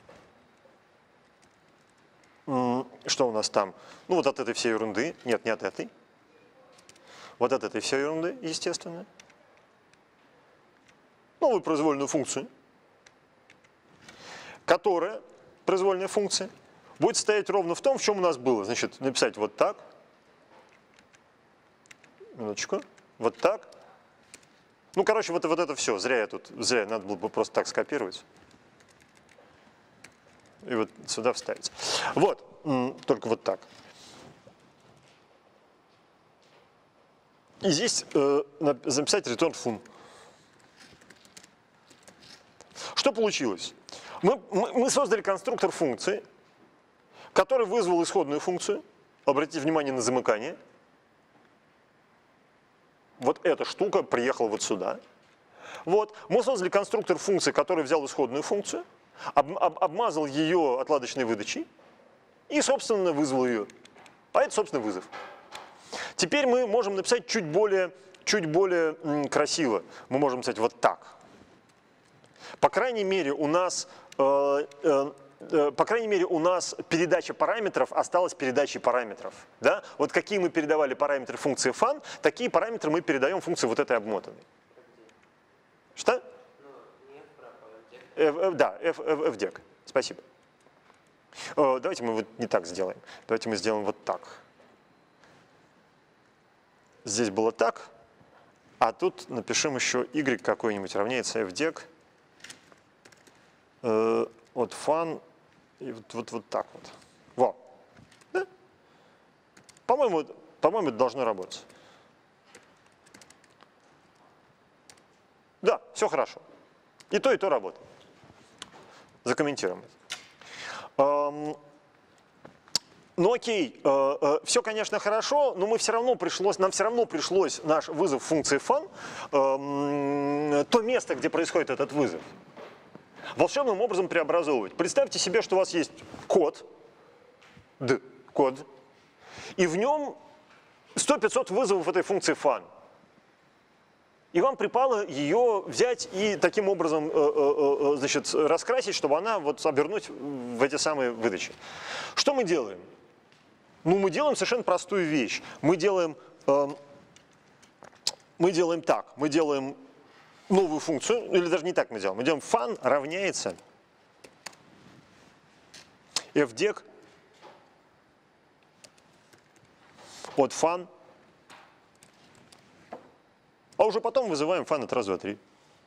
что у нас там? Ну вот от этой всей ерунды. Нет, не от этой. Вот от этой всей ерунды, естественно. Новую произвольную функцию, которая, произвольная функция, будет стоять ровно в том, в чем у нас было. Значит, написать вот так. Минуточку. Вот так. Ну, короче, вот, вот это все. Зря я тут, зря надо было бы просто так скопировать. И вот сюда вставить. Вот, только вот так. И здесь э, записать return fun. Что получилось? Мы, мы, мы создали конструктор функции, который вызвал исходную функцию. Обратите внимание на замыкание. Вот эта штука приехала вот сюда. Вот. Мы создали конструктор функции, который взял исходную функцию, об, об, обмазал ее отладочной выдачей и, собственно, вызвал ее. А это, собственно, вызов. Теперь мы можем написать чуть более, чуть более м, красиво. Мы можем написать вот так. По крайней мере, у нас, э, э, э, по крайней мере, у нас передача параметров осталась передачей параметров. Да? Вот какие мы передавали параметры функции fun, такие параметры мы передаем функции вот этой обмотанной. Что? Ну, F, F, да, F, F, fdec. Спасибо. Э, давайте мы вот не так сделаем. Давайте мы сделаем вот так. Здесь было так, а тут напишем еще y какой-нибудь равняется fdec э, от fun и вот, вот, вот так вот. Во. Да? По-моему, по-моему, это должно работать. Да, все хорошо. И то, и то работает. Закомментируем это. Эм, ну окей, э, э, все, конечно, хорошо, но мы все равно пришлось, нам все равно пришлось наш вызов функции fun, э, то место, где происходит этот вызов, волшебным образом преобразовывать. Представьте себе, что у вас есть код, d, код, и в нем сто-пятьсот вызовов этой функции fun. И вам припало ее взять и таким образом э, э, значит, раскрасить, чтобы она вот обернуть в эти самые выдачи. Что мы делаем? Ну, мы делаем совершенно простую вещь. Мы делаем, э, мы делаем так. Мы делаем новую функцию, или даже не так мы делаем. Мы делаем fun равняется fdec от fun. А уже потом вызываем fun от раз, два, три.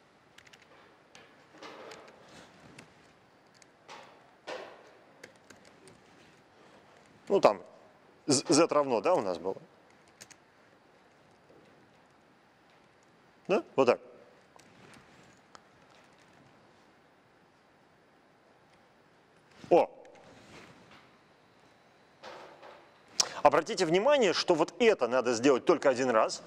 Ну там z равно, да, у нас было? Да? Вот так. О! Обратите внимание, что вот это надо сделать только один раз.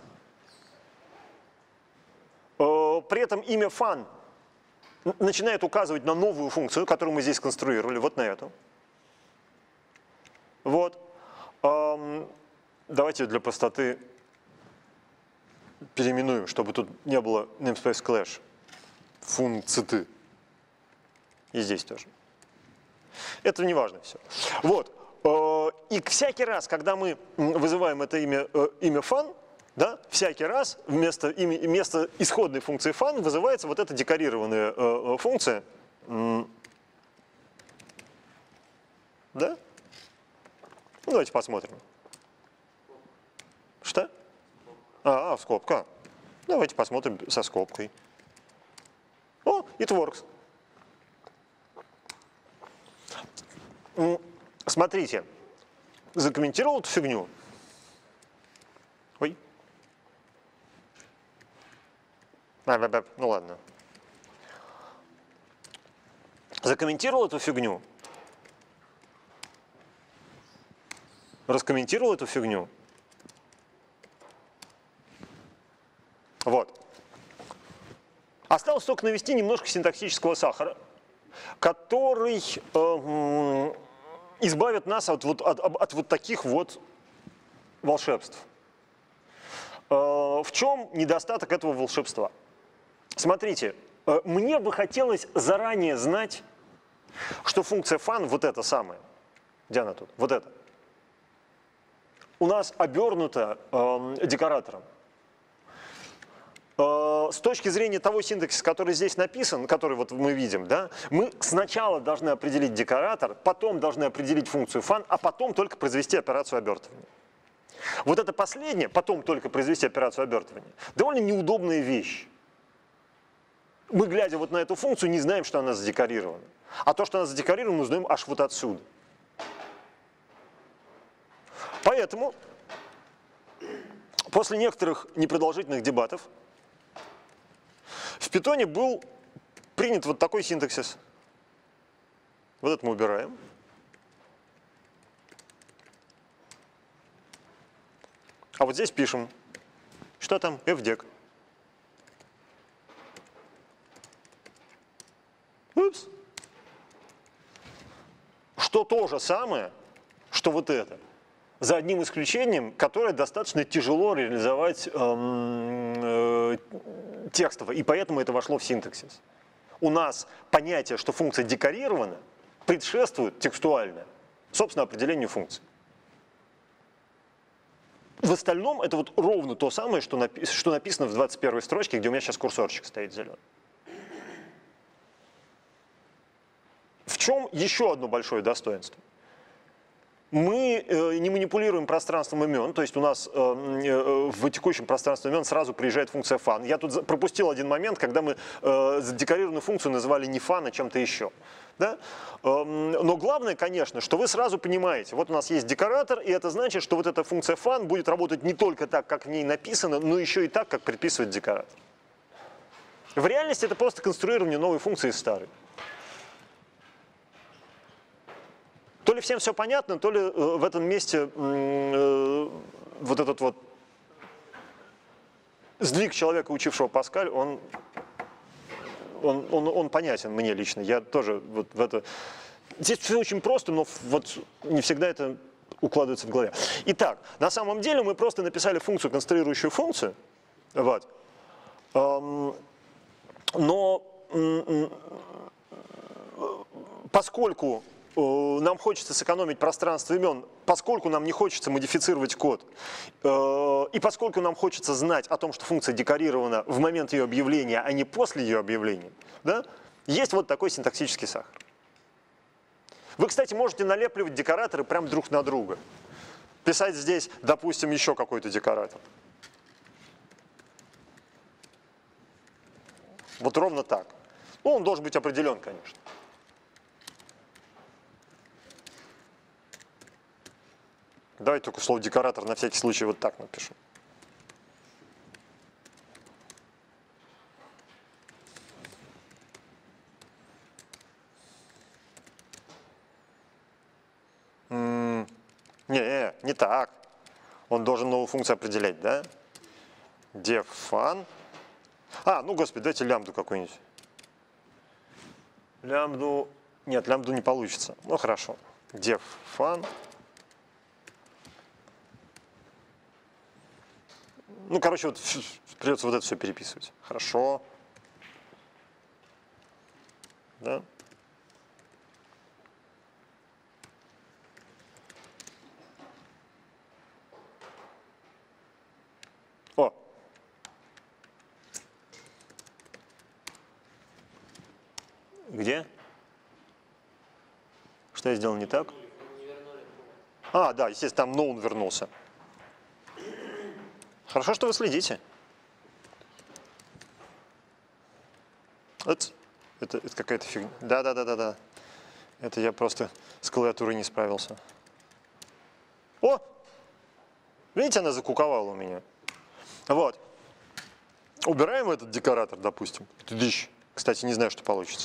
При этом имя fun начинает указывать на новую функцию, которую мы здесь сконструировали, вот на эту. Вот. Давайте для простоты переименуем, чтобы тут не было namespace clash. Функции. И здесь тоже. Это не важно все. Вот. И всякий раз, когда мы вызываем это имя, имя fun, да, всякий раз вместо, ими, вместо исходной функции fun вызывается вот эта декорированная э, функция. Да? Ну, давайте посмотрим. Что? А, а, скобка. Давайте посмотрим со скобкой. О, it works. Смотрите, закомментировал эту фигню. Ой. А, ну ладно. Закомментировал эту фигню. Раскомментировал эту фигню. Вот. Осталось только навести немножко синтаксического сахара, который э, избавит нас от вот, от, от вот таких вот волшебств. Э, в чем недостаток этого волшебства? Смотрите, э, мне бы хотелось заранее знать, что функция fun, вот эта самая, где она тут, вот эта, у нас обернута э, декоратором. С точки зрения того синтаксиса, который здесь написан, который вот мы видим, да, мы сначала должны определить декоратор, потом должны определить функцию fun, а потом только произвести операцию обертывания. Вот это последнее, потом только произвести операцию обертывания, довольно неудобная вещь. Мы, глядя вот на эту функцию, не знаем, что она задекорирована. А то, что она задекорирована, мы узнаем аж вот отсюда. Поэтому после некоторых непродолжительных дебатов в Python был принят вот такой синтаксис. Вот это мы убираем. А вот здесь пишем, что там fdec. Упс. Что то же самое, что вот это. За одним исключением, которое достаточно тяжело реализовать эм, э, текстово, и поэтому это вошло в синтаксис. У нас понятие, что функция декорирована, предшествует текстуально, собственно, определению функции. В остальном это вот ровно то самое, что, напи что написано в двадцать первой строчке, где у меня сейчас курсорчик стоит зеленый. чем еще одно большое достоинство? Мы э, не манипулируем пространством имен, то есть у нас э, э, в текущем пространстве имен сразу приезжает функция fun. Я тут пропустил один момент, когда мы э, задекорированную функцию называли не fun, а чем-то еще. Да? Э, но главное, конечно, что вы сразу понимаете, вот у нас есть декоратор, и это значит, что вот эта функция fun будет работать не только так, как в ней написано, но еще и так, как предписывает декоратор. В реальности это просто конструирование новой функции из старой. То ли всем все понятно, то ли э, в этом месте э, вот этот вот сдвиг человека, учившего Паскаль, он, он, он, он понятен мне лично. Я тоже вот в это... Здесь все очень просто, но вот не всегда это укладывается в голове. Итак, на самом деле мы просто написали функцию, конструирующую функцию. Вот. Эм, но эм, поскольку нам хочется сэкономить пространство имен, поскольку нам не хочется модифицировать код, и поскольку нам хочется знать о том, что функция декорирована в момент ее объявления, а не после ее объявления, да, есть вот такой синтаксический сахар. Вы, кстати, можете налепливать декораторы прямо друг на друга. Писать здесь, допустим, еще какой-то декоратор. Вот ровно так. Ну, он должен быть определен, конечно. Давайте только слово декоратор на всякий случай вот так напишу. М-м- не, не, не так. Он должен новую функцию определять, да? Def fun. А, ну господи, дайте лямбду какую-нибудь. Лямбду. Нет, лямбду не получится. Ну хорошо. Def fun. Ну, короче, вот придется вот это все переписывать. Хорошо. Да? О! Где? Что я сделал не так? А, да, естественно, там known вернулся. Хорошо, что вы следите. Это, это, это какая-то фигня. Да, да, да, да, да. Это я просто с клавиатурой не справился. О! Видите, она закуковала у меня. Вот. Убираем этот декоратор, допустим. Дыщ. Кстати, не знаю, что получится.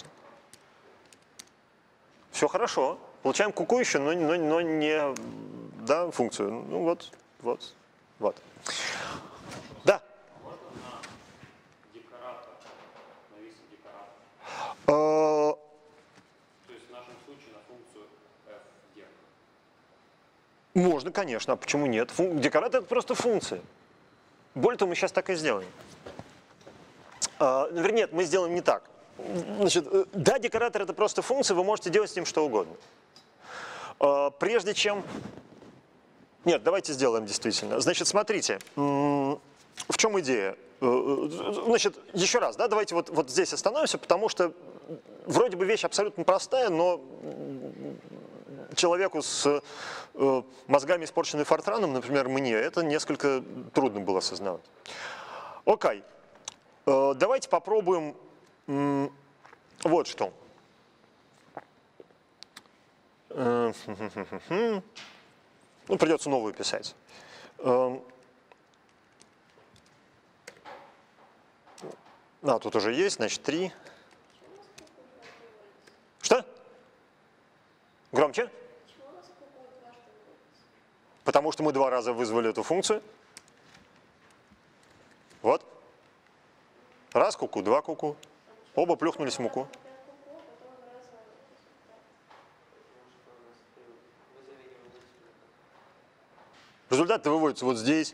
Все хорошо. Получаем кукующую, но, но, но не да, функцию. Ну вот, вот, вот. Да. Можно на декоратор навесить декоратор? Э, То есть в нашем случае на функцию fdec. Можно, конечно. А почему нет? Фун- Декоратор — это просто функция. Более того, мы сейчас так и сделаем. Э, Вернее, нет, мы сделаем не так. Значит, э, да, декоратор — это просто функция, вы можете делать с ним что угодно. Э, Прежде чем... Нет, давайте сделаем действительно. Значит, смотрите, м, в чем идея? Э, Значит, еще раз, да, давайте вот, вот здесь остановимся, потому что вроде бы вещь абсолютно простая, но человеку с э, мозгами, испорченными фортраном, например, мне, это несколько трудно было осознавать. Окей, Э, давайте попробуем м, вот что. Э, Ну, придется новую писать. Эм, А, тут уже есть, значит, три. Что? Громче? Почему у нас куку дважды выводится? Потому что мы два раза вызвали эту функцию. Вот. Раз куку, два куку. Оба плюхнулись в муку. Когда куку, потом раза результат. Результат выводится вот здесь.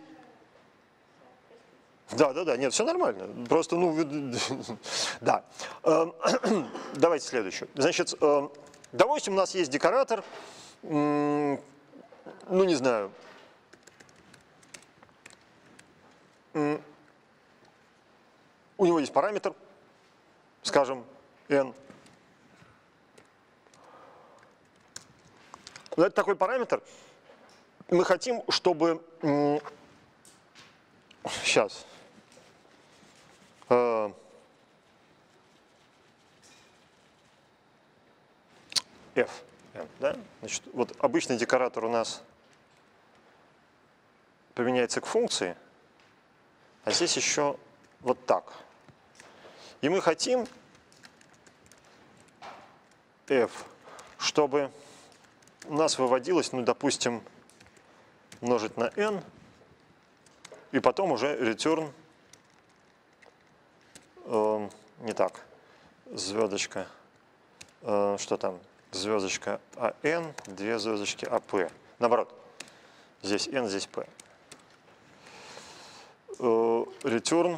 Да, да, да, нет, все нормально. Просто, ну, вы- да. Эм, Давайте следующую. Значит, эм, допустим, у нас есть декоратор, м, ну, не знаю, м, у него есть параметр, скажем, n. это такой параметр. Мы хотим, чтобы... Сейчас. F. N, да? Значит, вот обычный декоратор у нас применяется к функции, а здесь еще вот так. И мы хотим f, чтобы у нас выводилось, ну, допустим, умножить на n, и потом уже return, э, не так, звездочка, э, что там, звездочка ан, две звездочки ап. Наоборот, здесь n, здесь p. Э, return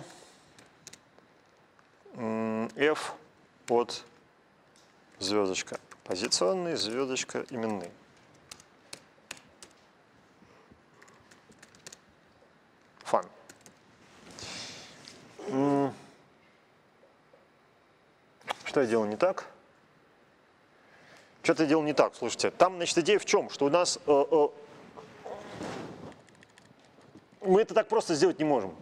э, f от звездочка позиционный, звездочка именный. Fun. Что я делал не так? Что-то я делал не так, слушайте. Там, значит, идея в чем? Что у нас... Э, э, мы это так просто сделать не можем.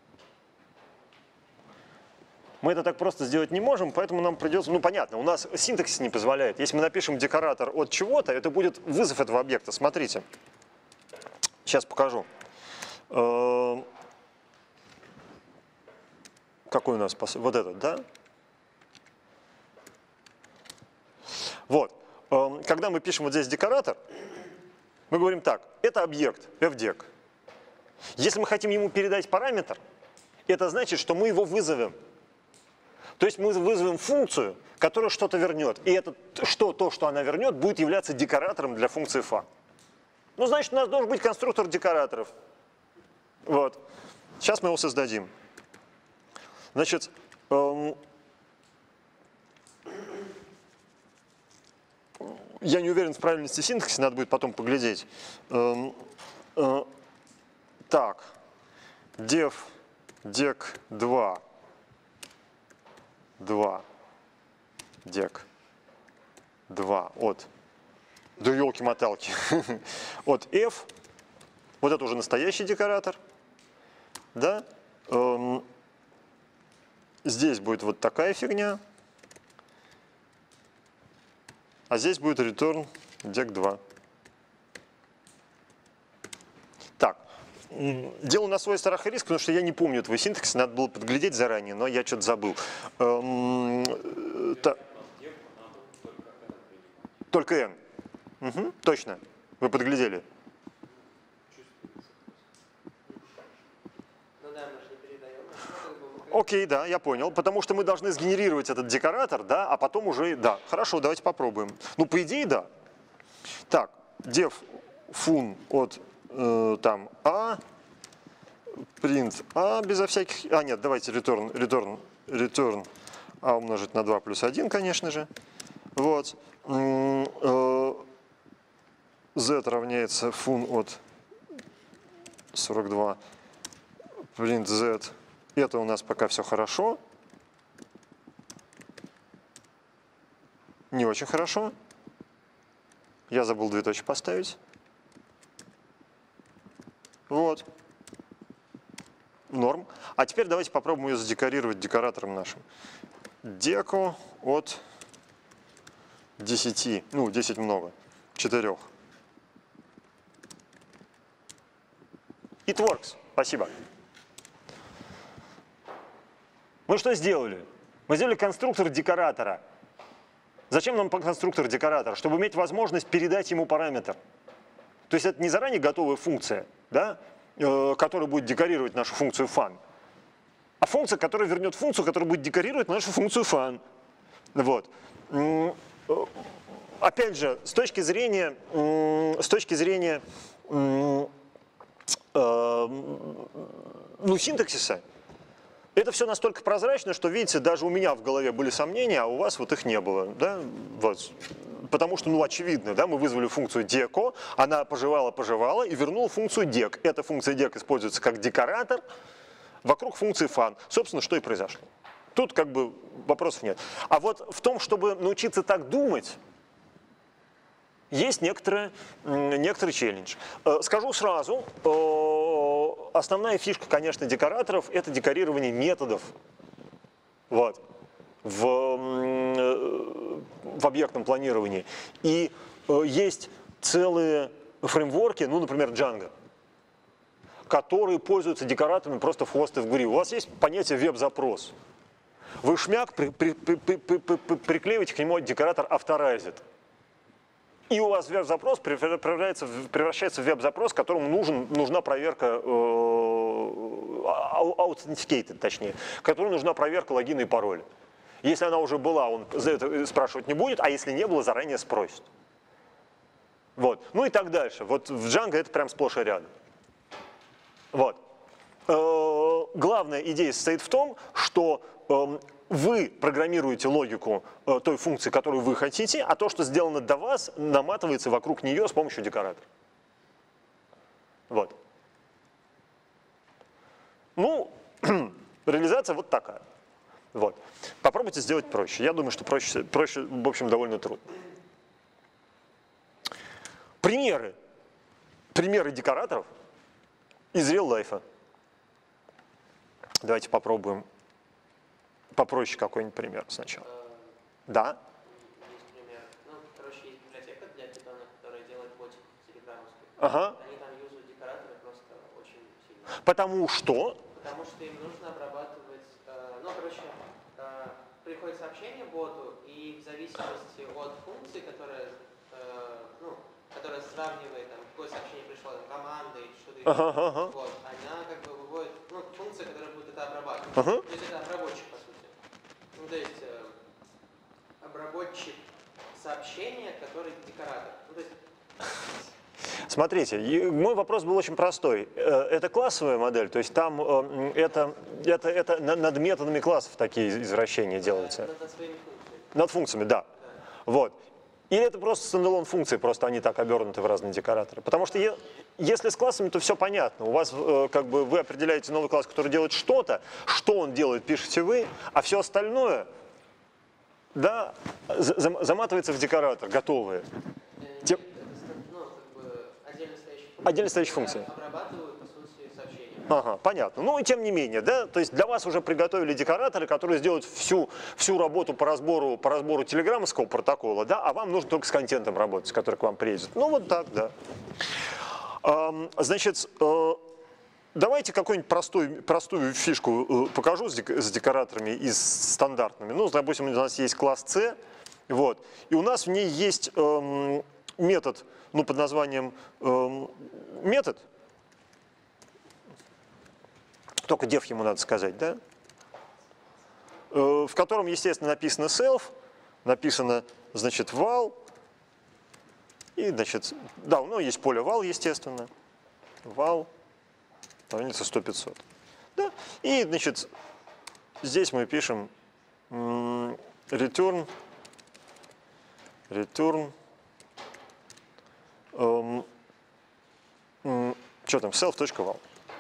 Мы это так просто сделать не можем, поэтому нам придется... Ну, понятно, у нас синтаксис не позволяет. Если мы напишем декоратор от чего-то, это будет вызов этого объекта. Смотрите. Сейчас покажу. Э, какой у нас... Вот этот, да? Вот. Когда мы пишем вот здесь декоратор, мы говорим так, это объект fdec. Если мы хотим ему передать параметр, это значит, что мы его вызовем. То есть мы вызовем функцию, которая что-то вернет. И это что, то, что она вернет, будет являться декоратором для функции fun. Ну, значит, у нас должен быть конструктор декораторов. Вот. Сейчас мы его создадим. Значит, эм, я не уверен в правильности синтаксиса, надо будет потом поглядеть. Эм, э, так, def dec два, два, dec два от, да елки-моталки, от f, вот это уже настоящий декоратор, да, эм, здесь будет вот такая фигня. А здесь будет return dec два. Так, делаю на свой страх и риск, потому что я не помню этого синтаксиса, надо было подглядеть заранее, но я что-то забыл. Эм, та... Только n. Угу, точно, вы подглядели. Окей, да, я понял, потому что мы должны сгенерировать этот декоратор, да, а потом уже, да, хорошо, давайте попробуем. Ну, по идее, да. Так, def fun от, э, там, a, print a, безо всяких, а, нет, давайте return, return, return a умножить на два плюс один, конечно же, вот, э, z равняется fun от сорок два, print z. Это у нас пока все хорошо. Не очень хорошо. Я забыл двоеточие поставить. Вот. Норм. А теперь давайте попробуем ее задекорировать декоратором нашим. Деко от десяти. Ну, десять много. четырех. It works. Спасибо. Мы что сделали? Мы сделали конструктор декоратора. Зачем нам конструктор декоратора? Чтобы иметь возможность передать ему параметр. То есть это не заранее готовая функция, да, э, которая будет декорировать нашу функцию fun, а функция, которая вернет функцию, которая будет декорировать нашу функцию fun. Вот. Опять же, с точки зрения, с точки зрения э, ну, синтаксиса, это все настолько прозрачно, что, видите, даже у меня в голове были сомнения, а у вас вот их не было. Да? Вот. Потому что, ну, очевидно, да, мы вызвали функцию deco, она пожевала-пожевала и вернула функцию dec. Эта функция dec используется как декоратор вокруг функции fun. Собственно, что и произошло. Тут как бы вопросов нет. А вот в том, чтобы научиться так думать, есть некоторый, некоторый челлендж. Скажу сразу, основная фишка, конечно, декораторов – это декорирование методов вот, в, в объектном планировании. И есть целые фреймворки, ну, например, Django, которые пользуются декораторами просто в хвост и в гриву. У вас есть понятие веб-запрос. Вы шмяк при, при, при, при, при, при, приклеиваете к нему декоратор Authorized. И у вас веб-запрос превращается, превращается в веб-запрос, которому нужен, нужна проверка, э, authenticated, точнее, которому нужна проверка логина и пароля. Если она уже была, он за это спрашивать не будет, а если не было, заранее спросит. Вот. Ну и так дальше. Вот в Django это прям сплошь и рядом. Вот. Э, главная идея состоит в том, что э, вы программируете логику э, той функции, которую вы хотите, а то, что сделано до вас, наматывается вокруг нее с помощью декоратора. Вот. Ну, реализация вот такая. Вот. Попробуйте сделать проще. Я думаю, что проще, проще, в общем, довольно трудно. Примеры. Примеры декораторов из real-life. Давайте попробуем попроще какой-нибудь пример сначала. Да? Есть пример. Ну, короче, есть библиотека для питона, которая делает ботик телеграммовский. Ага. Они там юзают декораторы просто очень сильно. Потому что? Потому что им нужно обрабатывать, э, ну, короче, э, приходит сообщение боту, и в зависимости от функции, которая, э, ну, которая сравнивает, там, какое сообщение пришло, там, команда или что-то еще, Ага, ага. вот, она как бы выводит, ну, функция, которая будет это обрабатывать. Ага. То есть это обработчик, по сути. Ну, то есть э, обработчик сообщения, который декоратор. Ну, то есть... Смотрите, и мой вопрос был очень простой. Э, Это классовая модель, то есть там э, это, это, это на- над методами классов такие извращения делаются. Над, над своими функциями. Над функциями, да. Да. Вот. Или это просто стендалон функции, просто они так обернуты в разные декораторы. Потому что е- если с классами, то все понятно. У вас э, как бы вы определяете новый класс, который делает что-то, что он делает, пишете вы, а все остальное, да, за- зам- заматывается в декоратор, готовые. Э, Тем- нет, это ста- ну, как бы отдельно стоящие функции. Отдельно стоящие функции. которые Обрабатывают, по сути, сообщения. Ага, понятно. Ну и тем не менее, да, то есть для вас уже приготовили декораторы, которые сделают всю, всю работу по разбору, по разбору телеграммовского протокола, да, а вам нужно только с контентом работать, который к вам приедет. Ну вот так, да. Ам, Значит, э, давайте какую-нибудь простой, простую фишку э, покажу с, дек- с декораторами и с стандартными. Ну, допустим, у нас есть класс C, вот, и у нас в ней есть эм, метод, ну, под названием эм, метод, только def ему надо сказать, да? Э, в котором, естественно, написано self, написано, значит, val, и, значит, да, ну, есть поле val, естественно, val, равняется сто пятьсот. Да? И, значит, здесь мы пишем м, return, return, эм, м, что там, self.val.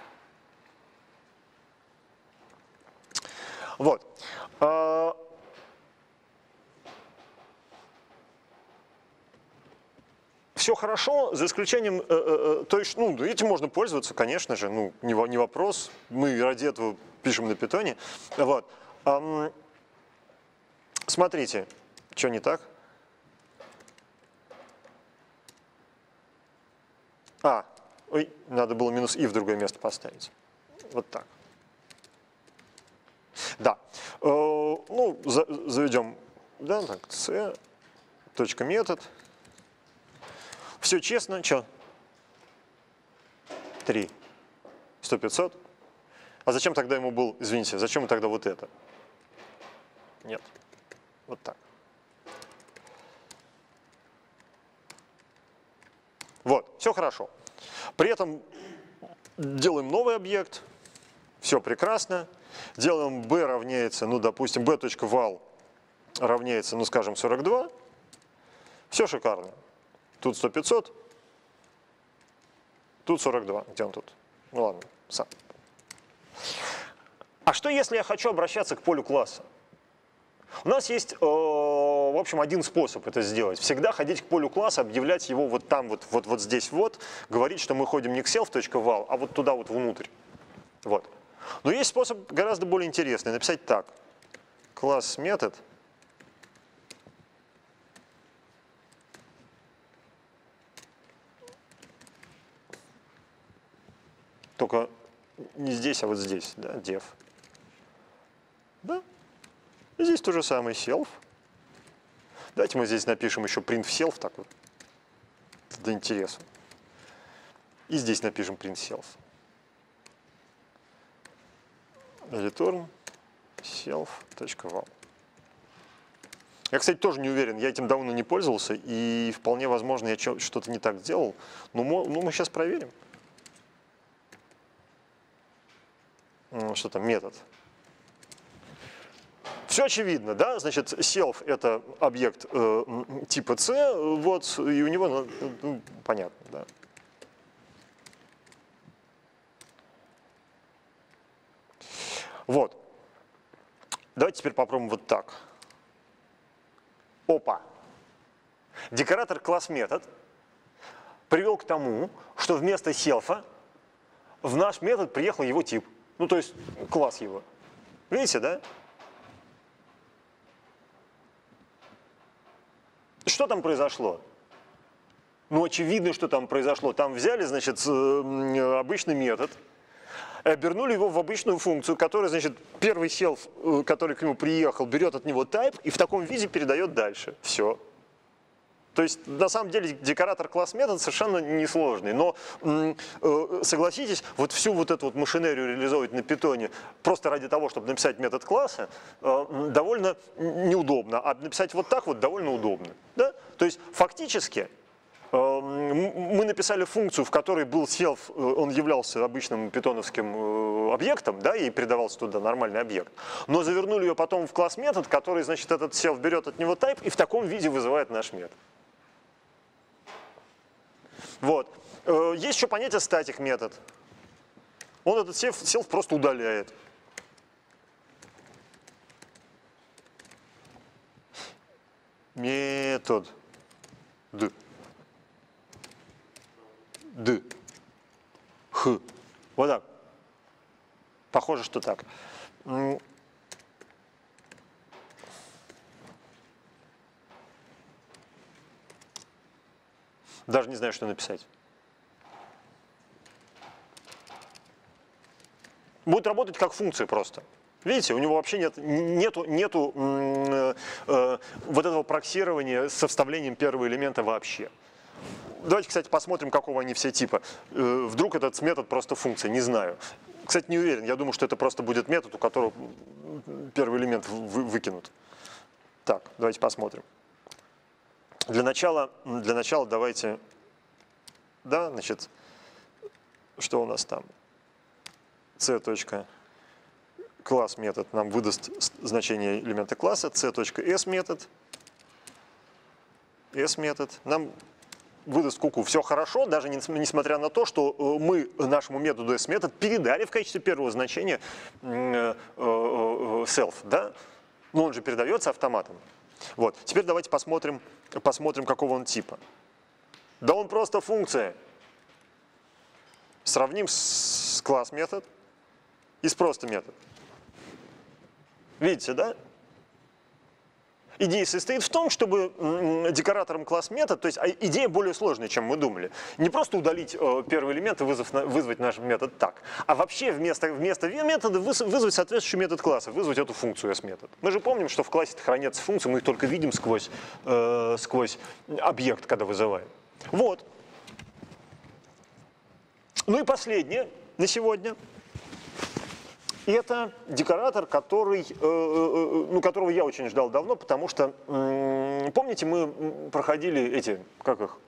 Вот. А, Все хорошо, за исключением, э, э, то есть, ну, этим можно пользоваться, конечно же, ну, не, во- не вопрос, мы ради этого пишем на питоне. Вот. Ам, Смотрите, что не так? А, ой, надо было минус и в другое место поставить. Вот так. Да. Э, Ну, за- заведем, да, так, c, точка метод. Все честно, что? три. сто пятьсот. А зачем тогда ему был, извините, зачем ему тогда вот это? Нет. Вот так. Вот, все хорошо. При этом делаем новый объект, все прекрасно. Делаем b равняется, ну, допустим, b.val равняется, ну, скажем, сорок два. Все шикарно. Тут сто пятьсот, тут сорок два. Где он тут? Ну ладно, сам. А что, если я хочу обращаться к полю класса? У нас есть, э, в общем, один способ это сделать. Всегда ходить к полю класса, объявлять его вот там, вот, вот, вот здесь вот, говорить, что мы ходим не к self.val, а вот туда вот внутрь. Вот. Но есть способ гораздо более интересный. Написать так. Класс метод. Только не здесь, а вот здесь, да, def. Да. И здесь то же самое self. Давайте мы здесь напишем еще print self, так вот, для интереса. И здесь напишем print self. Return self.val. Я, кстати, тоже не уверен, я этим давно не пользовался, и вполне возможно, я что-то не так сделал. Но ну, мы сейчас проверим. Что там, метод. Все очевидно, да? Значит, self — это объект э, типа C, вот, и у него, ну, понятно, да. Вот. Давайте теперь попробуем вот так. Опа. Декоратор класс метод привел к тому, что вместо self в наш метод приехал его тип. Ну, то есть класс его. Видите, да? Что там произошло? Ну, очевидно, что там произошло. Там взяли, значит, обычный метод, обернули его в обычную функцию, которая, значит, первый self, который к нему приехал, берет от него type и в таком виде передает дальше. Все. То есть, на самом деле, декоратор класс метод совершенно несложный. Но, согласитесь, вот всю вот эту вот машинерию реализовывать на питоне просто ради того, чтобы написать метод класса, довольно неудобно. А написать вот так вот довольно удобно. Да? То есть, фактически, мы написали функцию, в которой был self, он являлся обычным питоновским объектом, да, и передавался туда нормальный объект. Но завернули ее потом в класс метод, который, значит, этот self берет от него type и в таком виде вызывает наш метод. Вот. Есть еще понятие static метод. Он этот self, self просто удаляет. Метод. Д. Д. Х. Вот так. Похоже, что так. Даже не знаю, что написать. Будет работать как функция просто. Видите, у него вообще нет, нету, нету э, э, вот этого проксирования со вставлением первого элемента вообще. Давайте, кстати, посмотрим, какого они все типа. Э, вдруг этот метод просто функция, не знаю. Кстати, не уверен, я думаю, что это просто будет метод, у которого первый элемент вы, выкинут. Так, давайте посмотрим. Для начала, для начала давайте, да, значит, что у нас там? C.класс метод нам выдаст значение элемента класса, C.s метод, S метод нам выдаст куку. Все хорошо, даже несмотря на то, что мы нашему методу S метод передали в качестве первого значения self, да? Но он же передается автоматом. Вот. Теперь давайте посмотрим, посмотрим, какого он типа. Да он просто функция. Сравним с класс метод и с просто метод. Видите, да? Идея состоит в том, чтобы декоратором класс метод, то есть идея более сложная, чем мы думали. Не просто удалить э, первый элемент и вызвав, вызвать наш метод так, а вообще вместо, вместо метода вызвать соответствующий метод класса, вызвать эту функцию S-метод. Мы же помним, что в классе хранятся функции, мы их только видим сквозь, э, сквозь объект, когда вызываем. Вот. Ну и последнее на сегодня. Это декоратор, который, э, ну, которого я очень ждал давно, потому что, э, помните, мы проходили эти, как их,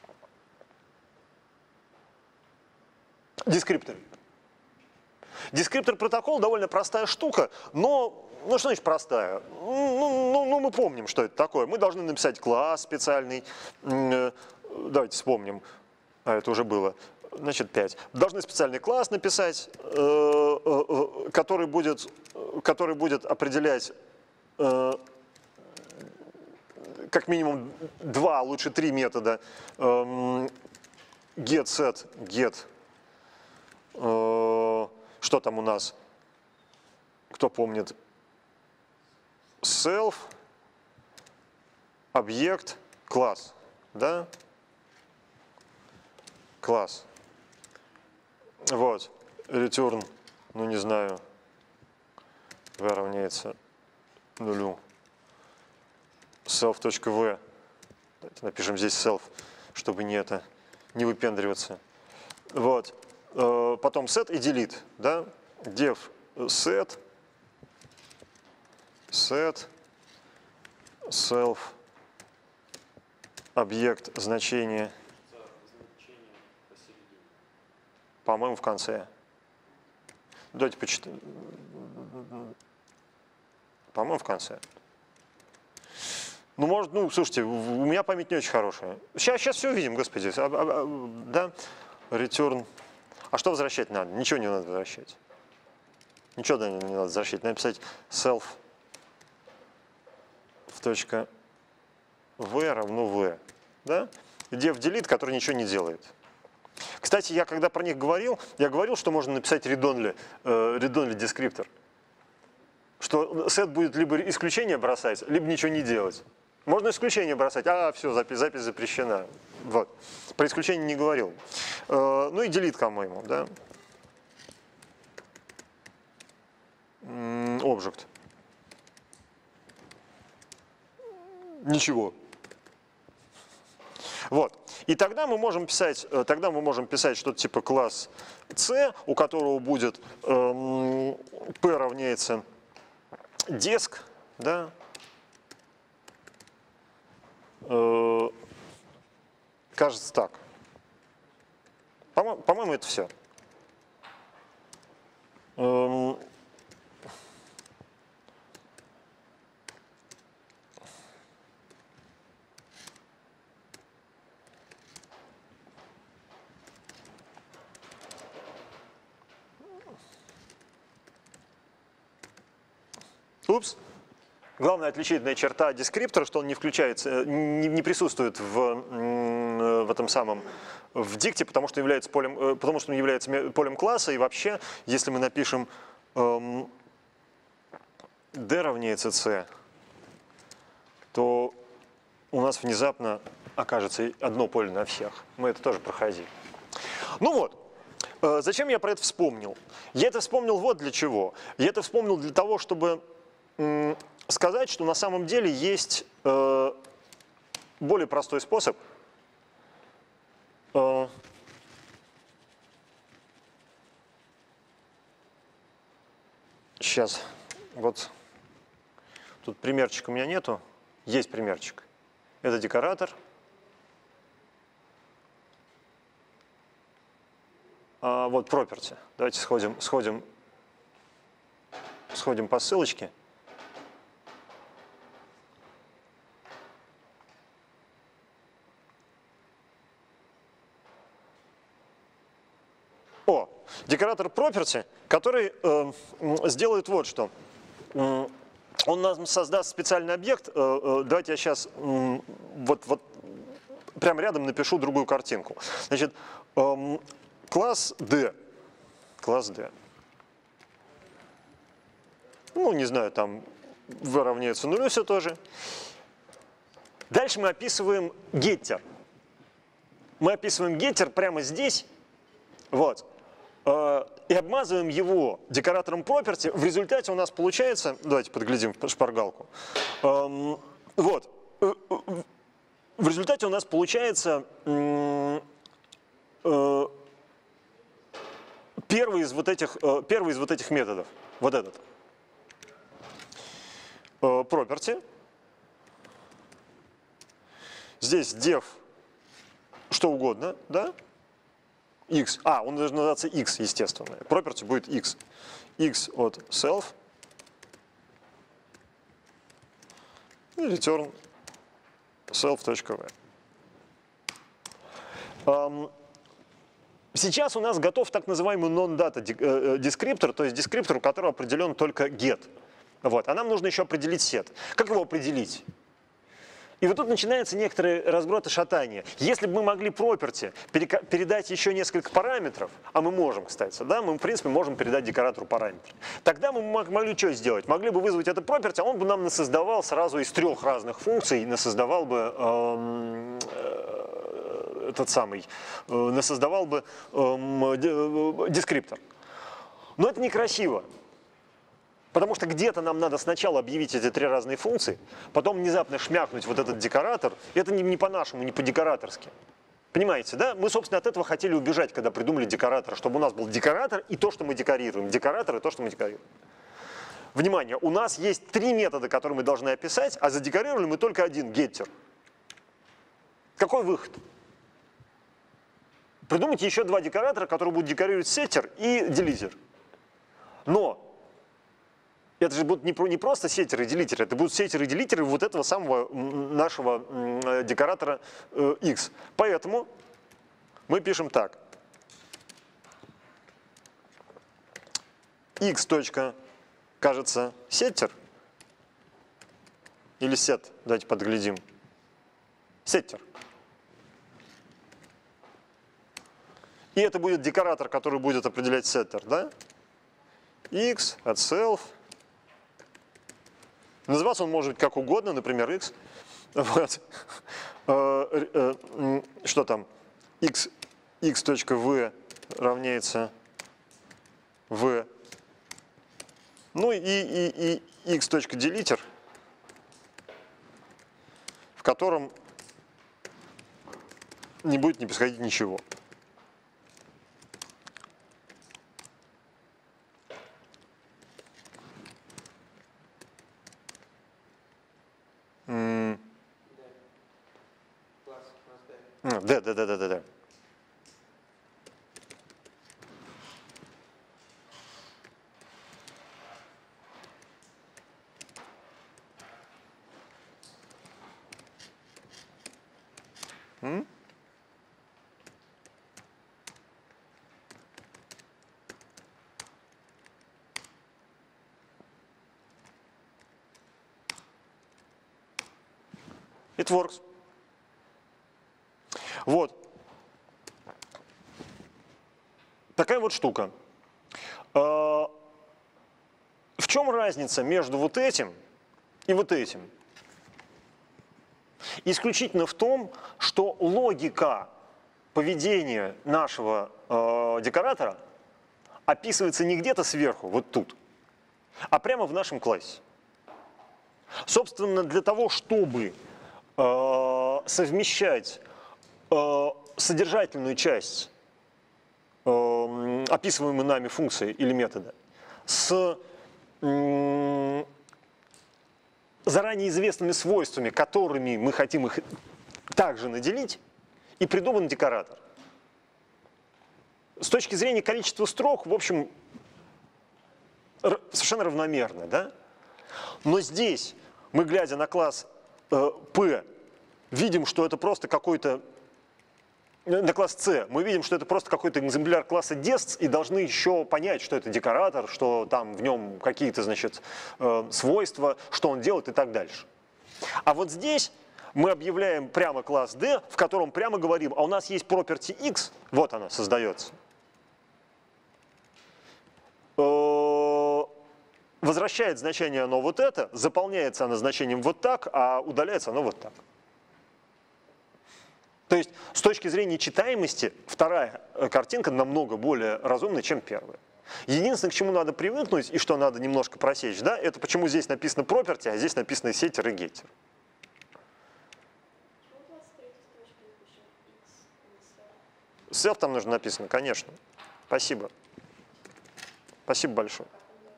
дескрипторы. Дескриптор протокол довольно простая штука, но, ну что значит простая? Ну, ну, ну мы помним, что это такое. Мы должны написать класс специальный, э, давайте вспомним, а это уже было. Значит, пять. Должны специальный класс написать, э, э, который, будет, который будет определять, э, как минимум два, лучше три метода. Эм, get, set, get. Э, что там у нас? Кто помнит? Self, объект, класс. Да? Класс. Вот. Return, ну не знаю, v равняется нулю. Self.v. Напишем здесь self, чтобы не это, не выпендриваться. Вот. Потом set и delete. Да? Def set, set, self, объект, значение. По-моему, в конце. Давайте почитаем. По-моему, в конце. Ну, может, ну, слушайте, у меня память не очень хорошая. Сейчас, сейчас все увидим, господи. А, а, а, да? Return. А что возвращать надо? Ничего не надо возвращать. Ничего не надо возвращать. Надо написать self в точка v равно v. Да? Def delete, который ничего не делает. Кстати, я когда про них говорил, я говорил, что можно написать read-only, э, read-only descriptor. Что set будет либо исключение бросать, либо ничего не делать. Можно исключение бросать, а все, запись, запись запрещена. Вот. Про исключение не говорил. Э, ну и delete, по-моему, да. Object. Ничего. Вот. И тогда мы можем писать, тогда мы можем писать что-то типа класс C, у которого будет эм, P равняется desk, да, э, кажется так. По-моему, по-моему, это все. Эм, Упс. Главная отличительная черта дескриптора, что он не включается, не, не присутствует в, в этом самом в дикте, потому что является полем, потому что он является полем класса. И вообще, если мы напишем эм, d равняется c, то у нас внезапно окажется одно поле на всех. Мы это тоже проходили. Ну вот. Зачем я про это вспомнил? Я это вспомнил вот для чего. Я это вспомнил для того, чтобы сказать, что на самом деле есть э, более простой способ э, сейчас, вот тут примерчика у меня нету, есть примерчик. Это декоратор. А, вот property. Давайте сходим, сходим, сходим по ссылочке. О, декоратор property, который э, сделает вот что. Он нам создаст специальный объект. Э, э, давайте я сейчас э, вот, вот прямо рядом напишу другую картинку. Значит, э, класс D. Класс D. Ну, не знаю, там v равняется нулю все тоже. Дальше мы описываем getter. Мы описываем getter прямо здесь. Вот. И обмазываем его декоратором property. В результате у нас получается, давайте подглядим в шпаргалку. Вот. В результате у нас получается первый из вот этих, первый из вот этих методов. Вот этот. Property. Здесь def что угодно, да? X. А, он должен называться X, естественно. Property будет X. X от self. И return self.v. Um, сейчас у нас готов так называемый non-data descriptor, то есть descriptor, у которого определен только get. Вот. А нам нужно еще определить set. Как его определить? И вот тут начинается некоторые разброд и шатание. Если бы мы могли property передать еще несколько параметров, а мы можем, кстати, да, мы в принципе можем передать декоратору параметры, тогда мы могли что сделать? Могли бы вызвать это property, а он бы нам насоздавал сразу из трех разных функций, насоздавал бы эм, э, этот самый, э, насоздавал бы эм, дескриптор. Но это некрасиво. Потому что где-то нам надо сначала объявить эти три разные функции, потом внезапно шмякнуть вот этот декоратор. Это не, не по-нашему, не по-декораторски. Понимаете, да? Мы, собственно, от этого хотели убежать, когда придумали декоратор, чтобы у нас был декоратор и то, что мы декорируем. Декоратор и то, что мы декорируем. Внимание, у нас есть три метода, которые мы должны описать, а задекорировали мы только один, getter. Какой выход? Придумайте еще два декоратора, которые будут декорировать setter и делитер. Но это же будут не просто сеттеры и делитеры, это будут сеттеры и делитеры вот этого самого нашего декоратора X. Поэтому мы пишем так. X. Кажется, сеттер или set, давайте подглядим. Сеттер. И это будет декоратор, который будет определять сеттер, да? X от self. Называться он может быть как угодно, например, x. Вот. Что там? x, x.v равняется v. Ну и, и, и x.deliter, в котором не будет не происходить ничего. Да, да, да, да, да, да. М? It works. Вот. Такая вот штука. В чем разница между вот этим и вот этим? Исключительно в том, что логика поведения нашего э, декоратора описывается не где-то сверху, вот тут, а прямо в нашем классе. Собственно, для того, чтобы э, совмещать э, содержательную часть э, описываемой нами функции или метода с э, заранее известными свойствами, которыми мы хотим их также наделить, и придуман декоратор. С точки зрения количества строк, в общем, совершенно равномерно, да? Но здесь мы, глядя на класс э, P, видим, что это просто какой-то, на класс C, мы видим, что это просто какой-то экземпляр класса desc, и должны еще понять, что это декоратор, что там в нем какие-то, значит, э, свойства, что он делает и так дальше. А вот здесь мы объявляем прямо класс D, в котором прямо говорим, а у нас есть property X, вот она создается. Возвращает значение оно вот это, заполняется оно значением вот так, а удаляется оно вот так. То есть с точки зрения читаемости вторая картинка намного более разумная, чем первая. Единственное, к чему надо привыкнуть и что надо немножко просечь, да, это почему здесь написано property, а здесь написано setter и getter. Self там нужно написано, конечно. Спасибо. Спасибо большое.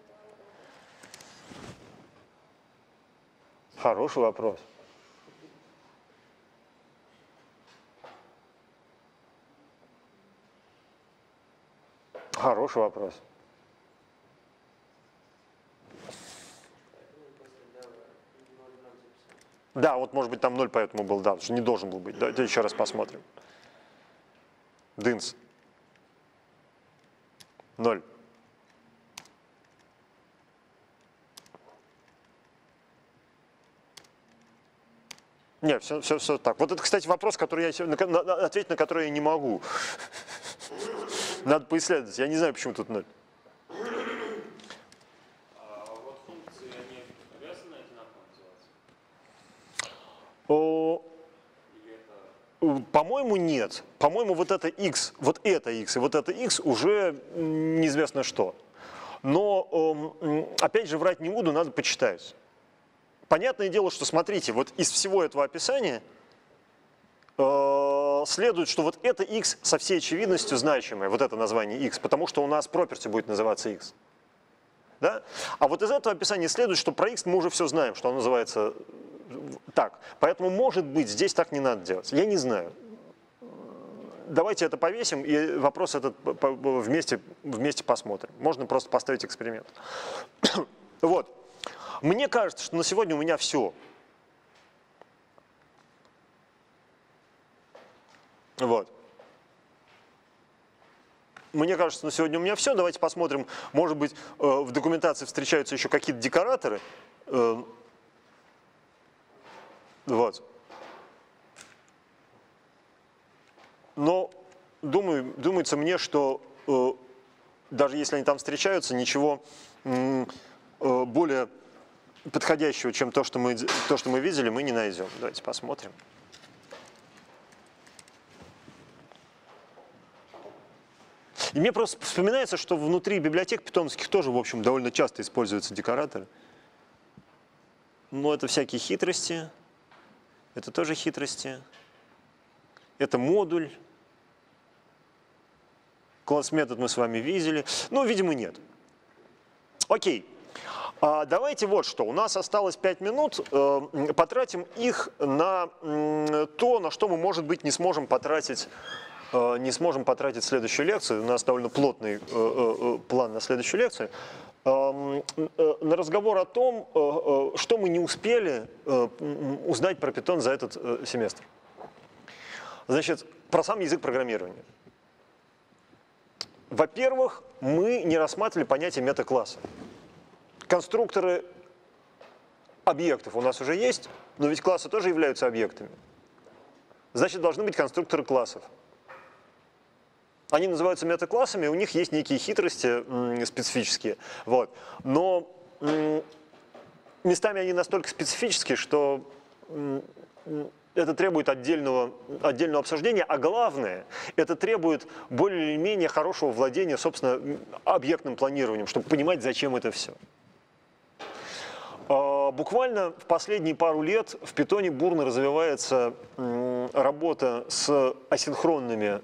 Хороший вопрос. Хороший вопрос. Да, вот может быть там ноль поэтому был, да, потому что не должен был быть. Давайте еще раз посмотрим. Дынс. Ноль. Нет, все, все, все так. Вот это, кстати, вопрос, который я, на, на, ответить на который я не могу. Надо поисследовать. Я не знаю, почему тут ноль. А вот функции, они обязаны одинаково называться? О, Или это... по-моему, нет. По-моему, вот это x, вот это x и вот это x уже неизвестно что. Но, опять же, врать не буду, надо почитать. Понятное дело, что, смотрите, вот из всего этого описания э, следует, что вот это x со всей очевидностью значимое, вот это название x, потому что у нас property будет называться x. Да? А вот из этого описания следует, что про x мы уже все знаем, что оно называется так. Поэтому, может быть, здесь так не надо делать. Я не знаю. Давайте это повесим и вопрос этот вместе, вместе посмотрим. Можно просто поставить эксперимент. Вот. Мне кажется, что на сегодня у меня все. Вот. Мне кажется, на сегодня у меня все. Давайте посмотрим. Может быть, в документации встречаются еще какие-то декораторы. Вот. Но думаю, думается мне, что даже если они там встречаются, ничего более подходящего, чем то, что мы, то, что мы видели, мы не найдем. Давайте посмотрим. И мне просто вспоминается, что внутри библиотек питоновских тоже, в общем, довольно часто используются декораторы. Но это всякие хитрости, это тоже хитрости, это модуль. Класс-метод мы с вами видели. Ну, видимо, нет. Окей. А давайте вот что. У нас осталось пять минут. Потратим их на то, на что мы, может быть, не сможем потратить, не сможем потратить следующую лекцию. У нас довольно плотный план на следующую лекцию. На разговор о том, что мы не успели узнать про Python за этот семестр. Значит, про сам язык программирования. Во-первых, мы не рассматривали понятие метакласса. Конструкторы объектов у нас уже есть, но ведь классы тоже являются объектами. Значит, должны быть конструкторы классов. Они называются метаклассами, у них есть некие хитрости специфические. Вот. Но местами они настолько специфические, что это требует отдельного, отдельного обсуждения, а главное, это требует более или менее хорошего владения, собственно, объектным планированием, чтобы понимать, зачем это все. Буквально в последние пару лет в Python бурно развивается работа с асинхронными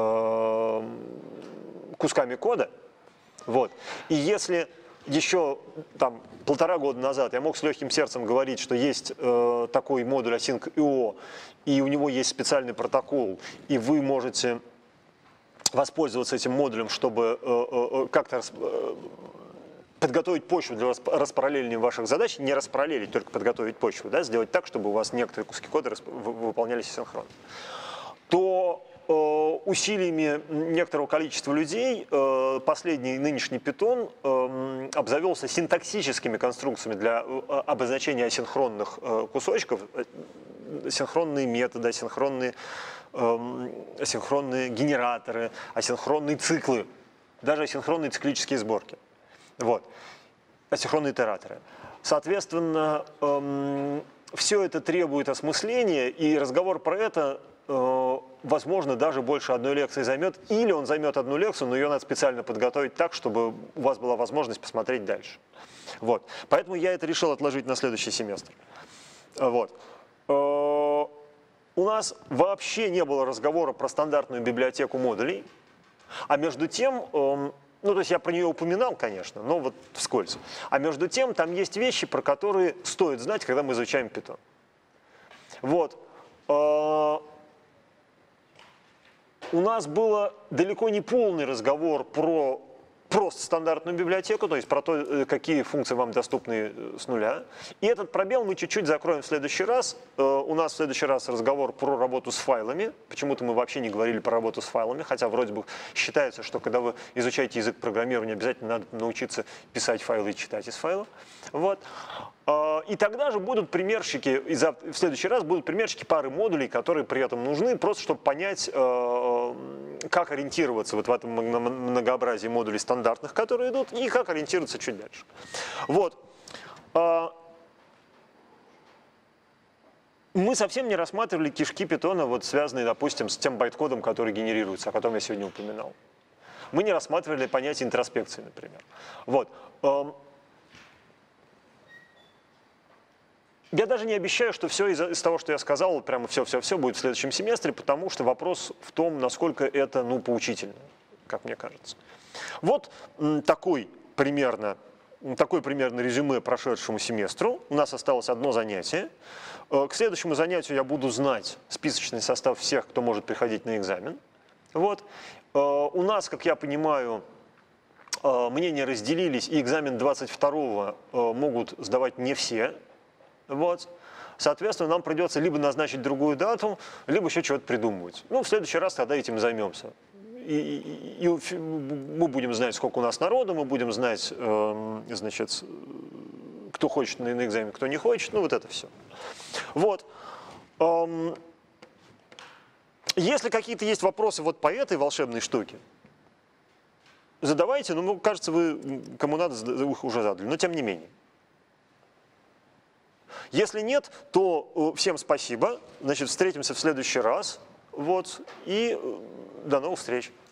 кусками кода. Вот. И если еще там, полтора года назад я мог с легким сердцем говорить, что есть э, такой модуль async.io, и у него есть специальный протокол, и вы можете воспользоваться этим модулем, чтобы э, э, как-то э, подготовить почву для распараллеливания ваших задач, не распараллелить, только подготовить почву, да, сделать так, чтобы у вас некоторые куски кода выполнялись асинхронно, то усилиями некоторого количества людей последний нынешний Python обзавелся синтаксическими конструкциями для обозначения асинхронных кусочков, асинхронные методы, асинхронные, асинхронные генераторы, асинхронные циклы, даже асинхронные циклические сборки, вот, асинхронные итераторы. Соответственно, все это требует осмысления, и разговор про это, возможно, даже больше одной лекции займет, или он займет одну лекцию, но ее надо специально подготовить так, чтобы у вас была возможность посмотреть дальше. Вот. Поэтому я это решил отложить на следующий семестр. Вот. У нас вообще не было разговора про стандартную библиотеку модулей, а между тем, ну то есть я про нее упоминал, конечно, но вот вскользь. А между тем там есть вещи, про которые стоит знать, когда мы изучаем Python. Вот. У нас был далеко не полный разговор про просто стандартную библиотеку, то есть про то, какие функции вам доступны с нуля. И этот пробел мы чуть-чуть закроем в следующий раз. У нас в следующий раз разговор про работу с файлами. Почему-то мы вообще не говорили про работу с файлами, хотя вроде бы считается, что когда вы изучаете язык программирования, обязательно надо научиться писать файлы и читать из файлов. Вот. И тогда же будут примерчики, и в следующий раз будут примерчики пары модулей, которые при этом нужны, просто чтобы понять, как ориентироваться вот в этом многообразии модулей стандартных, которые идут, и как ориентироваться чуть дальше. Вот. Мы совсем не рассматривали кишки питона, вот связанные, допустим, с тем байткодом, который генерируется, о котором я сегодня упоминал. Мы не рассматривали понятие интроспекции, например. Вот. Я даже не обещаю, что все из, из того, что я сказал, прямо все-все-все будет в следующем семестре, потому что вопрос в том, насколько это, ну, поучительно, как мне кажется. Вот такой примерно, такой примерно резюме прошедшему семестру. У нас осталось одно занятие. К следующему занятию я буду знать списочный состав всех, кто может приходить на экзамен. Вот. У нас, как я понимаю, мнения разделились, и экзамен двадцать второго могут сдавать не все. Вот. Соответственно, нам придется либо назначить другую дату, либо еще чего-то придумывать. Ну, в следующий раз тогда этим займемся. И, и, и мы будем знать, сколько у нас народу, мы будем знать, э, значит, кто хочет на, на экзамен, кто не хочет, ну, вот это все. Вот. Эм, если какие-то есть вопросы вот по этой волшебной штуке, задавайте, ну, кажется, вы, кому надо, их уже задали, но тем не менее. Если нет, то всем спасибо. Значит, встретимся в следующий раз. Вот. И до новых встреч.